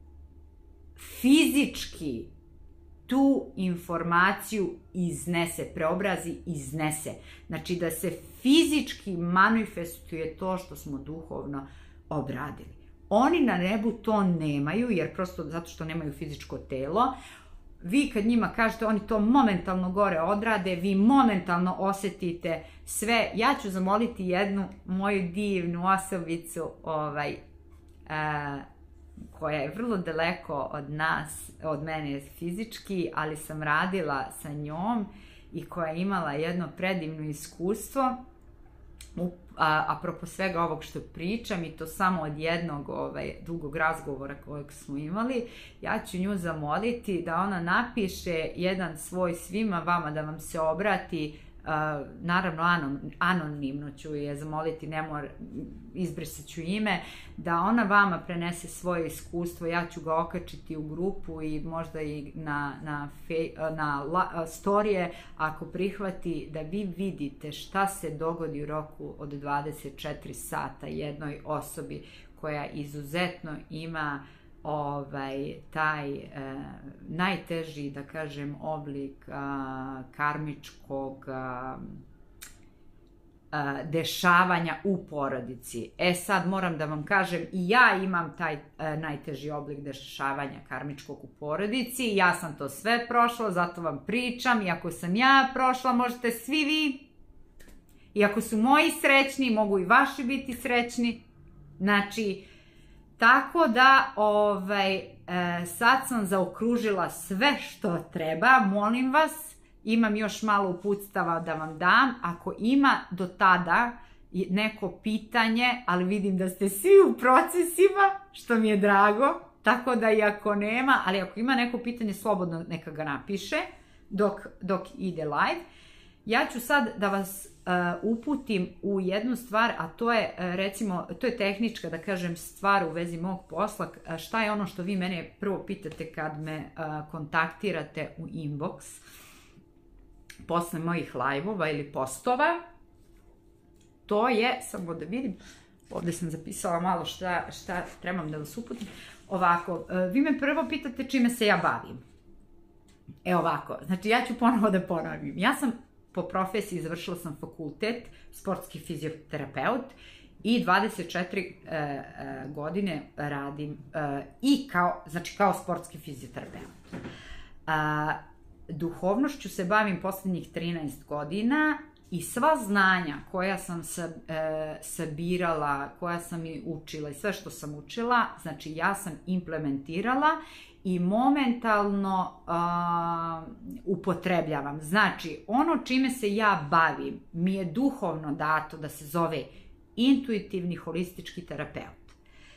fizički tu informaciju iznese, preobrazi, iznese. Znači da se fizički manifestuje to što smo duhovno obradili. Oni na nebu to nemaju, jer prosto zato što nemaju fizičko telo. Vi kad njima kažete, oni to momentalno gore odrade, vi momentalno osetite sve. Ja ću zamoliti jednu moju divnu osobicu, koja je vrlo daleko od nas, od mene fizički, ali sam radila sa njom i koja je imala jedno predivno iskustvo. Apropo svega ovog što pričam, i to samo od jednog dugog razgovora kojeg smo imali, ja ću nju zamoliti da ona napiše jedan svoj svima vama, da vam se obrati, naravno anonimno ću je zamoliti, izbrisat ću ime, da ona vama prenese svoje iskustvo. Ja ću ga okačiti u grupu i možda i na storije, ako prihvati, da vi vidite šta se dogodi u roku od 24 sata jednoj osobi koja izuzetno ima taj najteži, da kažem, oblik karmičkog dešavanja u porodici. Sad moram da vam kažem, i ja imam taj najteži oblik dešavanja karmičkog u porodici, ja sam to sve prošla, zato vam pričam, i ako sam ja prošla, možete svi vi, i ako su moji srećni, mogu i vaši biti srećni. Znači, tako da, sad sam zaokružila sve što treba, molim vas, imam još malo uputstava da vam dam, ako ima do tada neko pitanje, ali vidim da ste svi u procesima, što mi je drago, tako da i ako nema, ali ako ima neko pitanje, slobodno neka ga napiše dok ide live. Ja ću sad da vas uputim u jednu stvar, a to je, recimo, to je tehnička, da kažem, stvar u vezi mog posla. Šta je ono što vi mene prvo pitate kad me kontaktirate u inbox posle mojih live-ova ili postova? To je, samo da vidim, ovde sam zapisala malo šta trebam da vas uputim. Ovako, vi me prvo pitate čime se ja bavim. Ovako, znači ja ću ponovo da ponovim. Ja sam po profesiji, završila sam fakultet, sportski fizioterapeut, i 24 godine radim i kao sportski fizioterapeut. Duhovnošću se bavim poslednjih 13 godina i sva znanja koja sam sabirala, koja sam i učila i sve što sam učila, znači ja sam implementirala i momentalno upotrebljavam. Znači, ono čime se ja bavim mi je duhovno dato da se zove intuitivni holistički terapeut.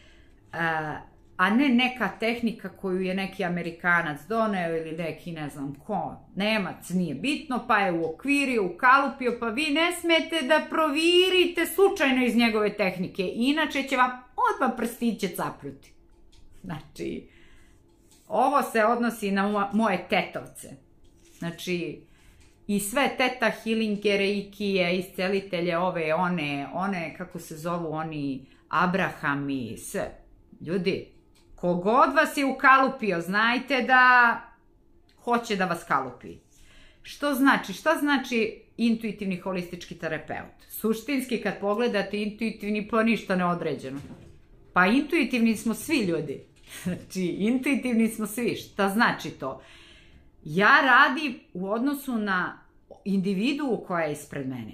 A ne neka tehnika koju je neki Amerikanac doneo ili neki ne znam ko, Nemac, nije bitno, pa je uokvirio, ukalupio, pa vi ne smete da provirite slučajno iz njegove tehnike, inače će vam odmah prstiće capruti. Znači, ovo se odnosi na moje tetovce. Znači, i sve teta healinge, reikije, iscelitelje, one, kako se zovu, oni Abraham i sve. Ljudi, kogod vas je ukalupio, znajte da hoće da vas kalupi. Što znači? Šta znači intuitivni holistički terapeut? Suštinski, kad pogledate intuitivni, pa ništa neodređeno. Pa intuitivni smo svi ljudi. Znači, intuitivni smo svi. Šta znači to? Ja radim u odnosu na individu koja je ispred mene.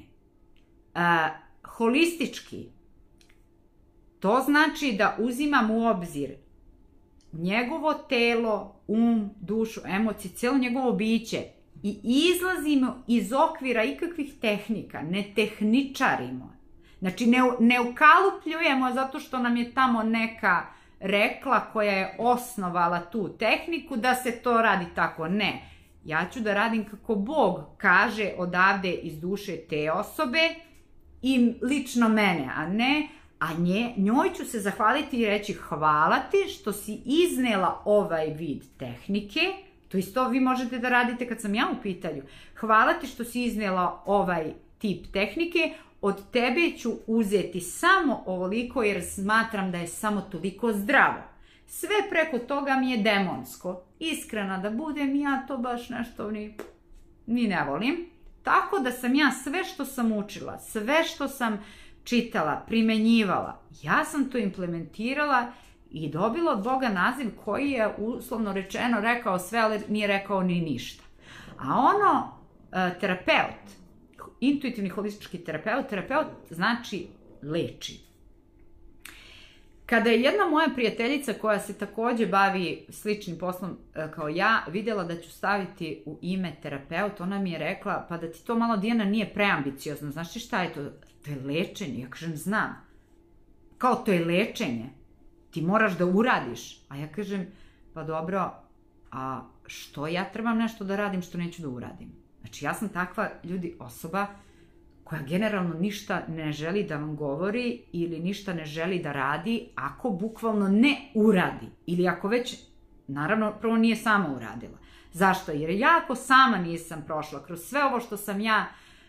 Holistički. To znači da uzimam u obzir njegovo telo, dušu, emocije, cijelo njegovo biće i izlazimo iz okvira ikakvih tehnika, ne tehničarimo. Znači, ne ukalupljujemo zato što nam je tamo neka rekla koja je osnovala tu tehniku da se to radi tako. Ne. Ja ću da radim kako Bog kaže odavde iz duše te osobe i lično mene, a njoj ću se zahvaliti i reći hvala ti što si iznela ovaj vid tehnike. To isto vi možete da radite kad sam ja u pitanju. Hvala ti što si iznela ovaj tip tehnike, od tebe ću uzeti samo ovoliko jer smatram da je samo toliko zdravo. Sve preko toga mi je demonsko. Iskrena da budem, ja to baš nešto ni ne volim. Tako da sam ja sve što sam učila, sve što sam čitala, primenjivala, ja sam to implementirala i dobila od Boga naziv koji je uslovno rečeno rekao sve, ali nije rekao ni ništa. A terapeut, intuitivni holistički terapeut znači leči. Kada je jedna moja prijateljica koja se takođe bavi sličnim poslom kao ja, vidjela da ću staviti u ime terapeut, ona mi je rekla, pa da ti to malo, Dijana, nije preambiciozno, znaš ti šta je to? To je lečenje. Ja kažem, znam. Kao, to je lečenje. Ti moraš da uradiš. A ja kažem, pa dobro, a što ja trebam nešto da radim što neću da uradim? Znači, ja sam takva, ljudi, osoba koja generalno ništa ne želi da vam govori ili ništa ne želi da radi ako bukvalno ne uradi. Ili ako već, naravno, prvo nije sama uradila. Zašto? Jer ja ako sama nisam prošla kroz sve ovo što sam ja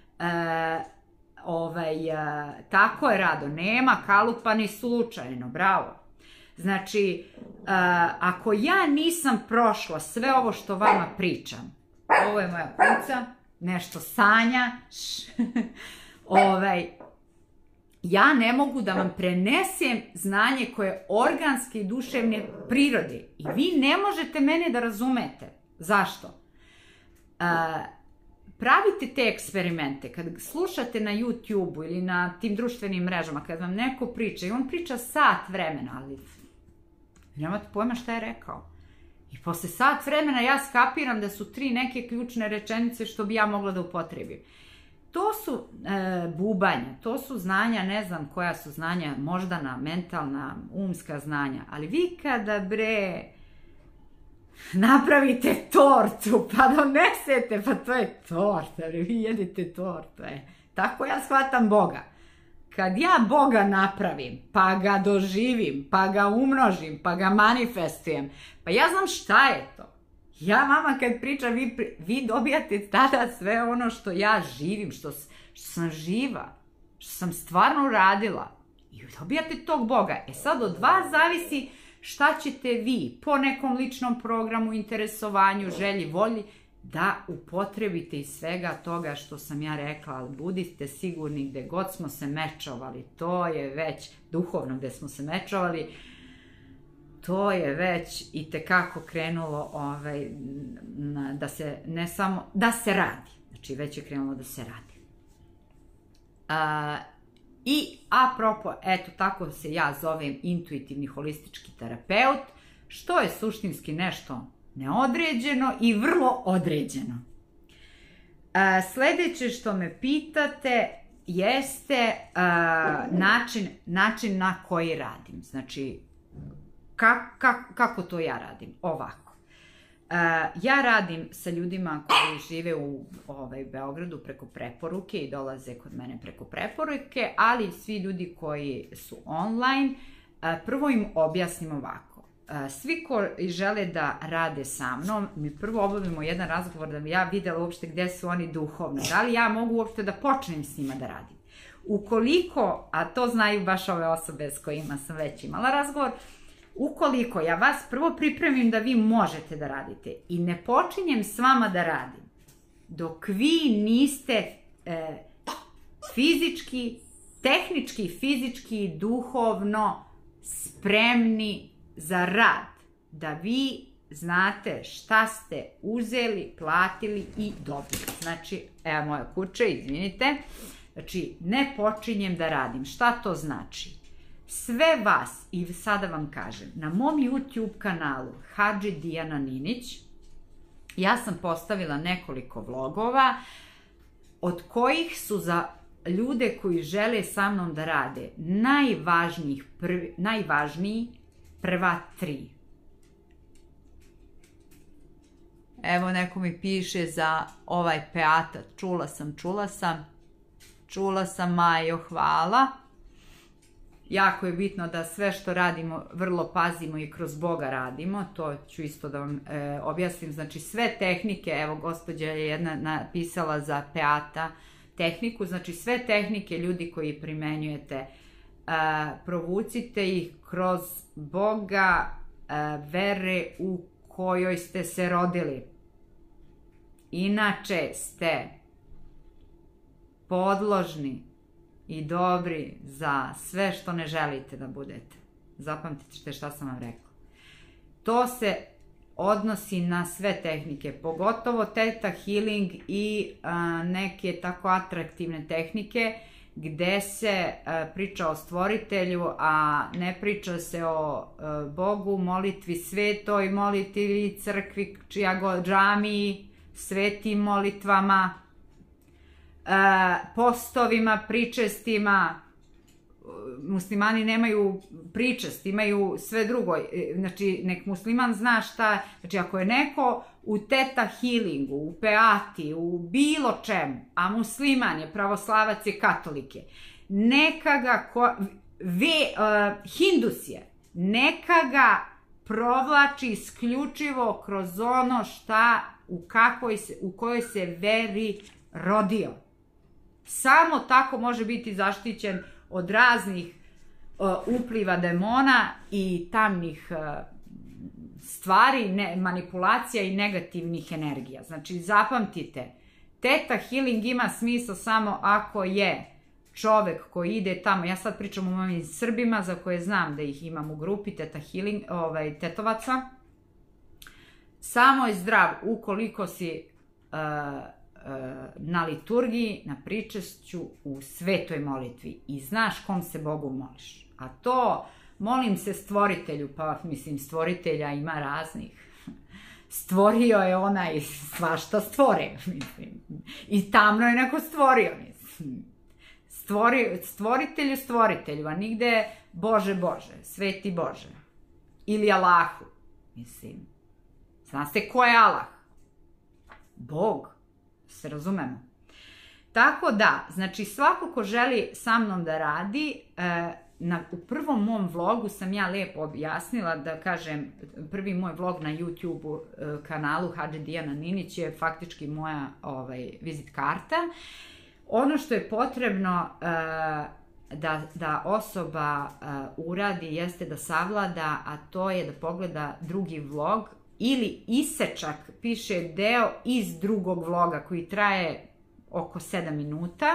tako je, Rado, nema kalupa ni slučajno, bravo. Znači, ako ja nisam prošla sve ovo što vama pričam, ovo je moja kuca, nešto sanja, ja ne mogu da vam prenesem znanje koje je organske i duševne prirode i vi ne možete mene da razumete. Zašto? Pravite te eksperimente, kad slušate na YouTube-u ili na tim društvenim mrežama, kad vam neko priča i on priča sat vremena, ali nemate pojma šta je rekao. I posle sat vremena ja skapiram da su 3 neke ključne rečenice što bi ja mogla da upotrebim. To su bubanja, to su znanja, ne znam koja su znanja, moždana, mentalna, umska znanja, ali vi kada napravite tortu, pa donesete, pa to je torta, vi jedete tortu, tako ja shvatam Boga. Kad ja Boga napravim, pa ga doživim, pa ga umnožim, pa ga manifestujem, pa ja znam šta je to. Ja vama kad pričam, vi dobijate tada sve ono što ja živim, što sam živa, što sam stvarno uradila. I dobijate tog Boga. Sad od vas zavisi šta ćete vi po nekom ličnom programu, interesovanju, želji, volji, da upotrebite iz svega toga što sam ja rekla, ali budite sigurni gde god smo se mečovali, to je već duhovno gde smo se mečovali, to je već i tekako krenulo da se ne samo, da se radi. Znači već je krenulo da se radi. I apropo, eto tako se ja zovem intuitivni holistički terapeut, što je suštinski nešto neodređeno i vrlo određeno. Sledeće što me pitate jeste način na koji radim. Znači, kako to ja radim? Ovako. Ja radim sa ljudima koji žive u Beogradu preko preporuke i dolaze kod mene preko preporuke, ali svi ljudi koji su online, prvo im objasnim ovako. Svi koji žele da rade sa mnom, mi prvo obavimo jedan razgovor da bi ja videla uopšte gde su oni duhovno. Da li ja mogu uopšte da počnem s njima da radim? Ukoliko, a to znaju baš ove osobe s kojima sam već imala razgovor, ukoliko ja vas prvo pripremim da vi možete da radite i ne počinjem s vama da radim, dok vi niste fizički, tehnički, fizički, duhovno spremni za rad, da vi znate šta ste uzeli, platili i dobili. Znači, evo moja kuća, izvinite. Znači, ne počinjem da radim. Šta to znači? Sve vas, i sada vam kažem, na mom YouTube kanalu Hadži Dijana Ninić, ja sam postavila nekoliko vlogova, od kojih su za ljude koji žele sa mnom da rade najvažniji prva 3. Evo neko mi piše za ovaj peata, čula sam Majo, hvala. Jako je bitno da sve što radimo vrlo pazimo i kroz Boga radimo, to ću isto da vam objasnim. Znači sve tehnike, evo gospođa je jedna napisala za peata tehniku, znači sve tehnike ljudi koji primenjujete, provucite ih kroz Boga, vere u kojoj ste se rodili. Inače ste podložni i dobri za sve što ne želite da budete. Zapamtite šta sam vam rekla. To se odnosi na sve tehnike, pogotovo Theta Healing i neke tako atraktivne tehnike gde se priča o stvoritelju, a ne priča se o Bogu, molitvi svetoj, molitvi crkvi, džamiji, svetim molitvama, postovima, pričestima. Muslimani nemaju pričest, imaju sve drugo. Znači, nek musliman zna šta. Znači, ako je neko u Theta Healingu, u peati, u bilo čemu, a musliman je, pravoslavac je, katolike, neka ga, Hindus je, neka ga provlači isključivo kroz ono šta, u kojoj se veri rodio. Samo tako može biti zaštićen od raznih upliva demona i tamnih stvari, manipulacija i negativnih energija. Znači, zapamtite, Theta Healing ima smisla samo ako je čovek koji ide tamo. Ja sad pričam o mojim Srbima za koje znam da ih imam u grupi Theta Healing, tetovaca. Samo je zdrav ukoliko si na liturgiji, na pričešću, u svetoj molitvi i znaš kom se Bogu moliš. A to, molim se stvoritelju, pa mislim stvoritelja ima raznih. Stvorio je onaj svašta stvore, mislim. I tamno je neko stvorio, mislim. Stvoritelju, a nigde Bože, sveti Bože. Ili Allahu, mislim. Znate ko je Allah? Bog. Se razumemo. Tako da, znači svako ko želi sa mnom da radi, u prvom mom vlogu sam ja lijepo objasnila, da kažem, prvi moj vlog na YouTube kanalu Hadži Dijana Ninić je faktički moja vizit karta. Ono što je potrebno da osoba uradi jeste da savlada, a to je da pogleda drugi vlog ili isečak, piše deo iz drugog vloga koji traje oko 7 minuta.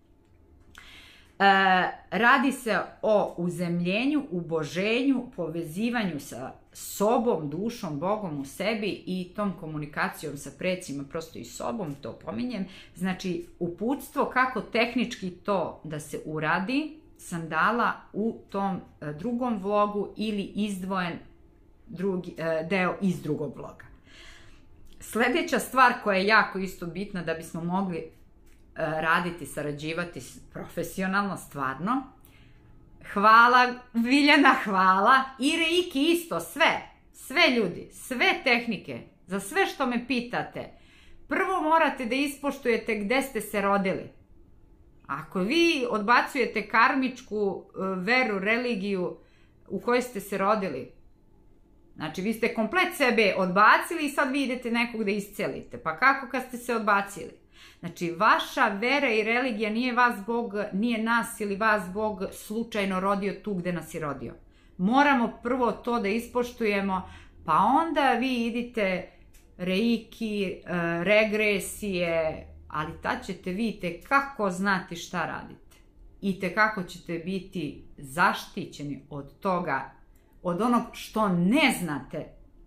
Radi se o uzemljenju, uboženju, povezivanju sa sobom, dušom, Bogom u sebi i tom komunikacijom sa precima, prosto i sobom, to pominjem. Znači, uputstvo kako tehnički to da se uradi sam dala u tom drugom vlogu ili izdvojen deo iz drugog vloga. Sljedeća stvar koja je jako isto bitna da bismo mogli raditi, sarađivati profesionalno, stvarno. Hvala, Viljana, hvala. I Reiki isto, sve ljudi, sve tehnike, za sve što me pitate. Prvo morate da ispoštujete gde ste se rodili. Ako vi odbacujete karmičku veru, religiju u kojoj ste se rodili, znači vi ste komplet sebe odbacili i sad vi idete nekog da iscelite. Pa kako kad ste se odbacili? Znači, vaša vera i religija nije nas ili vas Bog slučajno rodio tu gde nas je rodio. Moramo prvo to da ispoštujemo, pa onda vi idite reiki, regresije, ali tad ćete vi tekako znati šta radite. I tekako ćete biti zaštićeni od toga, od onog što ne znate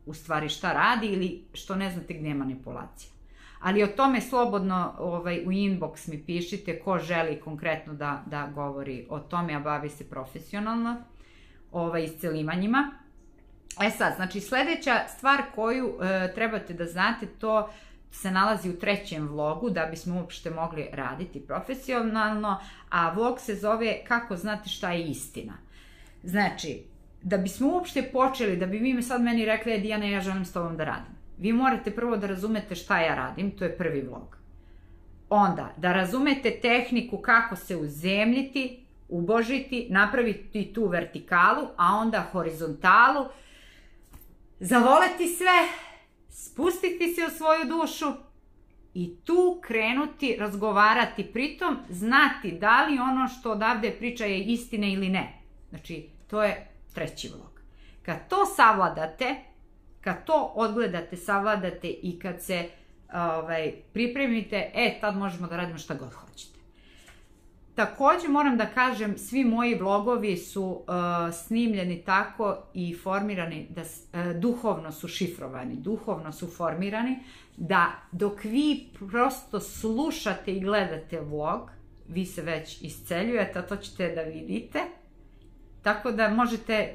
u stvari šta radi ili što ne znate gdje je manipulacija. Ali o tome slobodno u inbox mi pišite ko želi konkretno da govori o tome, a bavi se profesionalno iscelivanjima. Sad, znači sljedeća stvar koju trebate da znate, to se nalazi u 3. vlogu da bismo uopšte mogli raditi profesionalno, a vlog se zove Kako znati šta je istina. Znači, da bismo uopšte počeli, da bi vi sad meni rekli, Dijana, ja želim s tobom da radim. Vi morate prvo da razumete šta ja radim, to je 1. vlog. Onda, da razumete tehniku kako se uzemljiti, ubožiti, napraviti tu vertikalu, a onda horizontalu, zavoleti sve, spustiti se u svoju dušu i tu krenuti razgovarati, pritom znati da li ono što odavde priča je istina ili ne. Znači, to je 3. vlog. Kad to savladate, kad to odgledate, savladate i kad se pripremite, tad možemo da radimo šta god hoćete. Također moram da kažem, svi moji vlogovi su snimljeni tako i formirani, duhovno su šifrovani, duhovno su formirani, da dok vi prosto slušate i gledate vlog, vi se već isceljujete, a to ćete da vidite. Tako da možete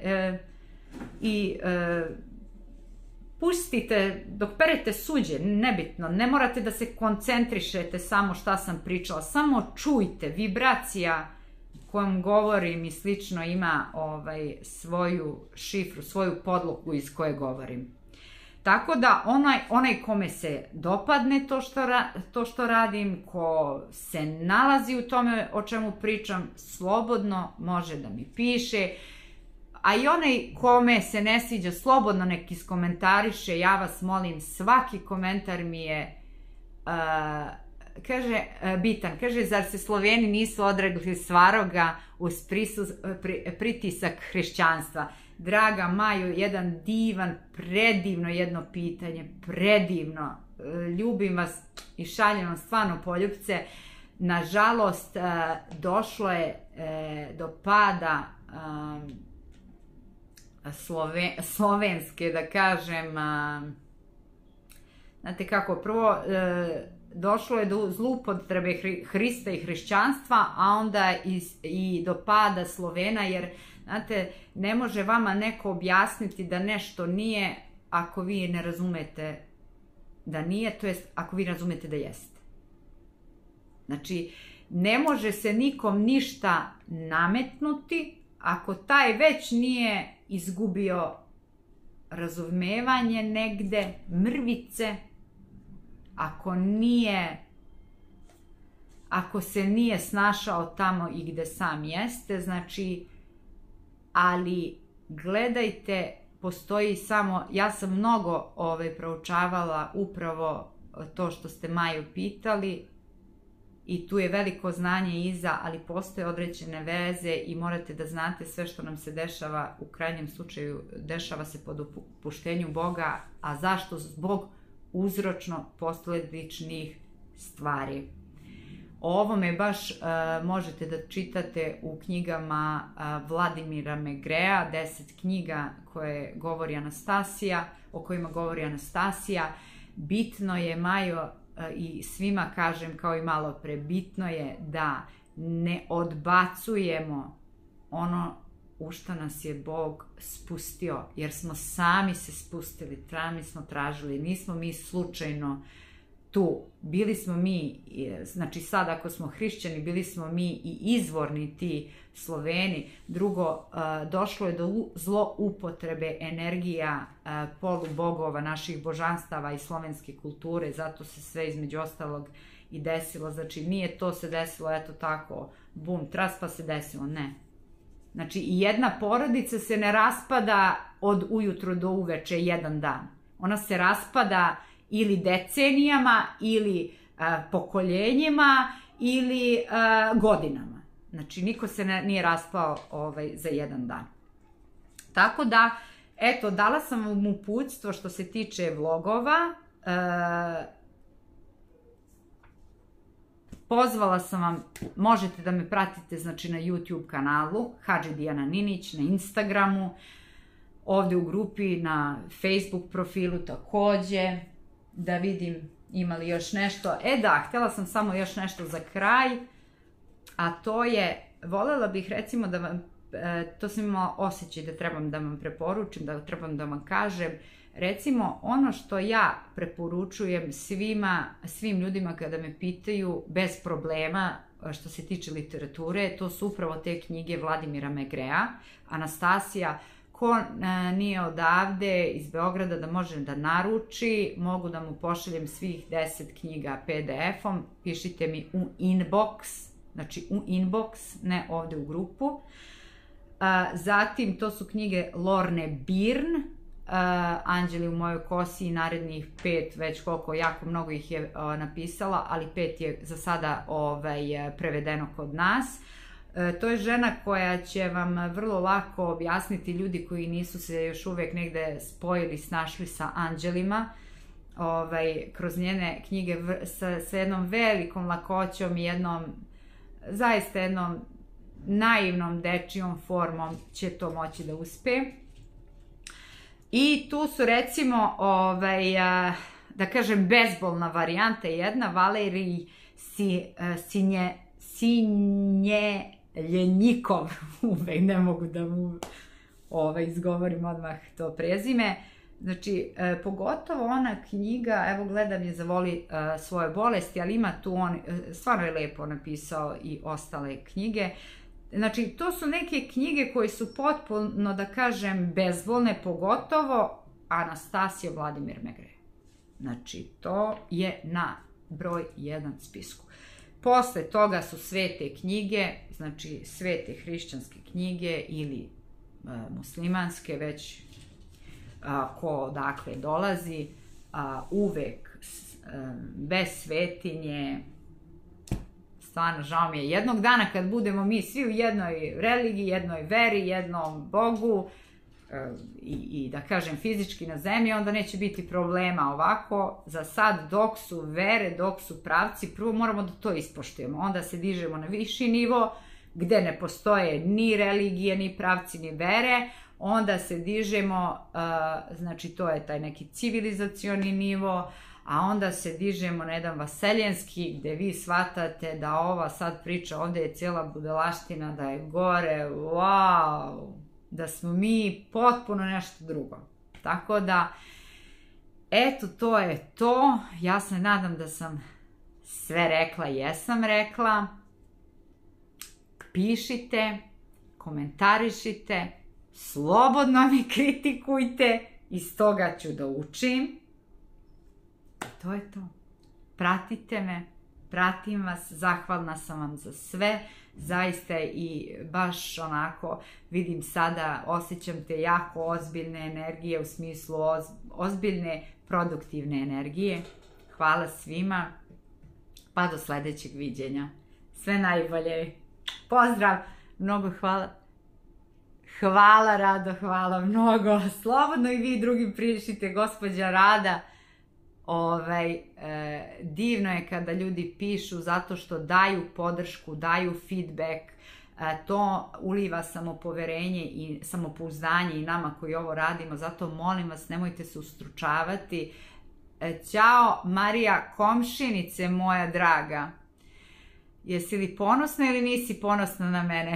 pustite, dok perete suđe, nebitno, ne morate da se koncentrišete samo šta sam pričala, samo čujte, vibracija kojom govorim i slično ima svoju šifru, svoju podlogu iz koje govorim. Tako da onaj kome se dopadne to što radim, ko se nalazi u tome o čemu pričam, slobodno može da mi piše, a i onaj kome se ne sviđa, slobodno nek iskomentariše, ja vas molim, svaki komentar mi je bitan. Kaže, zar se Sloveni nisu odrekli Svaroga uz pritisak hrišćanstva? Draga Majo, jedan divan, predivno jedno pitanje, predivno. Ljubim vas i šaljem vam stvarno poljupce. Nažalost, došlo je do pada slovenske, da kažem, znate kako, prvo došlo je do zloupotrebe Hrista i hrišćanstva, a onda i do pada Slovena, jer, znate, ne može vama neko objasniti da nešto nije ako vi ne razumete da nije, to jest ako vi razumete da jeste. Znači, ne može se nikom ništa nametnuti ako taj već nije izgubio razumevanje negde, mrvice, ako se nije snašao tamo i gde sam jeste, znači, ali gledajte, postoji samo, ja sam mnogo proučavala upravo to što ste Maju pitali i tu je veliko znanje iza, ali postoje određene veze i morate da znate sve što nam se dešava, u krajnjem slučaju dešava se po dopuštenju Boga, a zašto? Zbog uzročno posledičnih stvari. O ovome baš možete da čitate u knjigama Vladimira Megrea, 10 knjiga koje govori Anastasija, o kojima govori Anastasija. Bitno je, Majo, i svima kažem kao i malo pre, bitno je da ne odbacujemo ono u što nas je Bog spustio, jer smo sami se spustili, sami smo tražili, nismo mi slučajno tu, bili smo mi, znači sad ako smo hrišćani, bili smo mi i izvorni ti Sloveni. Drugo, došlo je do zloupotrebe energija polubogova, naših božanstava i slovenske kulture, zato se sve između ostalog i desilo. Znači nije to se desilo eto tako, bum, tras pa se desilo, ne. Znači i jedna porodica se ne raspada od ujutru do uveče jedan dan. Ona se raspada ili decenijama, ili pokoljenjima, ili godinama. Znači, niko se nije raspao za jedan dan. Tako da, eto, dala sam vam uputstvo što se tiče vlogova. Pozvala sam vam, možete da me pratite, znači, na YouTube kanalu, Hadži Dijana Ninić, na Instagramu. ovde u grupi na Facebook profilu takođe, da vidim ima li još nešto. Da, htjela sam samo još nešto za kraj, a to je, voljela bih recimo da vam, to sam imala osjećaj da trebam da vam preporučim, da trebam da vam kažem, recimo ono što ja preporučujem svim ljudima kada me pitaju bez problema što se tiče literature, to su upravo te knjige Vladimira Megrea, Anastasija. Ko nije odavde iz Beograda da može da naruči, mogu da mu pošaljem svih 10 knjiga PDF-om, pišite mi u inbox, znači u inbox, ne ovde u grupu. Zatim, to su knjige Lorne Byrne, Anđeli u mojoj kosi i narednih 5, već koliko, jako mnogo ih je napisala, ali 5 je za sada prevedeno kod nas. To je žena koja će vam vrlo lako objasniti, ljudi koji nisu se još uvek negde spojili, snašli sa anđelima, kroz njene knjige sa jednom velikom lakoćom i zaista jednom naivnom dečijom formom će to moći da uspe. I tu su recimo, da kažem, bezbolna varijanta jedna, Valerij Sinjeljenikov, uvek ne mogu da mu izgovorim odmah to prezime. Znači, pogotovo ona knjiga, evo gledam je Zavoli svoje bolesti, ali ima tu on, stvarno je lepo napisao i ostale knjige. Znači, to su neke knjige koje su potpuno, da kažem, bezbolne, pogotovo Anastasija Vladimir Megre. Znači, to je na broj 1 spisku. Posle toga su svete knjige, znači svete hrišćanske knjige ili muslimanske, već ko odakle dolazi, uvek bez svetinje. Stvarno, žao mi je. Jednog dana kad budemo mi svi u jednoj religiji, jednoj veri, jednom Bogu i da kažem fizički na zemlji, onda neće biti problema. Ovako, za sad, dok su vere, dok su pravci, prvo moramo da to ispoštujemo. Onda se dižemo na viši nivo, gde ne postoje ni religije, ni pravci, ni vere. Onda se dižemo, znači to je taj neki civilizacioni nivo, a onda se dižemo na jedan vaseljenski, gde vi shvatate da ova sad priča ovde je cijela budalaština, da je gore, wow, da smo mi potpuno nešto drugo. Tako da, eto, to je to. Ja se nadam da sam sve rekla, jesam rekla. Pišite, komentarišite, slobodno mi kritikujte, iz toga ću da učim. To je to. Pratite me, pratim vas, zahvalna sam vam za sve, zaista i baš onako vidim sada, osjećam te jako ozbiljne energije u smislu ozbiljne produktivne energije. Hvala svima, pa do sledećeg viđenja. Sve najbolje. Pozdrav, mnogo hvala. Hvala Rado, hvala mnogo. Slobodno i vi drugim prišite, gospođa Rada. Divno je kada ljudi pišu zato što daju podršku, daju feedback, to uliva samopoverenje i samopouzdanje i nama koji ovo radimo, zato molim vas nemojte se ustručavati. Ćao Marija, komšinice moja draga, jesi li ponosna ili nisi ponosna na mene?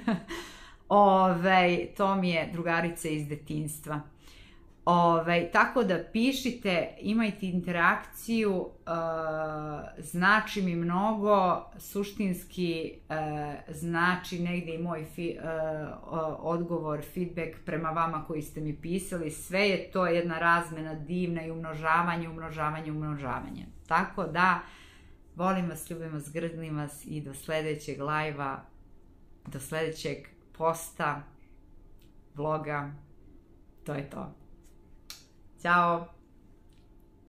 To mi je drugarica iz detinjstva. Tako da pišite, imajte interakciju, znači mi mnogo, suštinski znači negde i moj odgovor, feedback prema vama koji ste mi pisali, sve je to jedna razmena divna i umnožavanje. Tako da, volim vas, ljubim vas, grzim vas i do sledećeg live-a, do sledećeg posta, vloga, to je to. Ćao!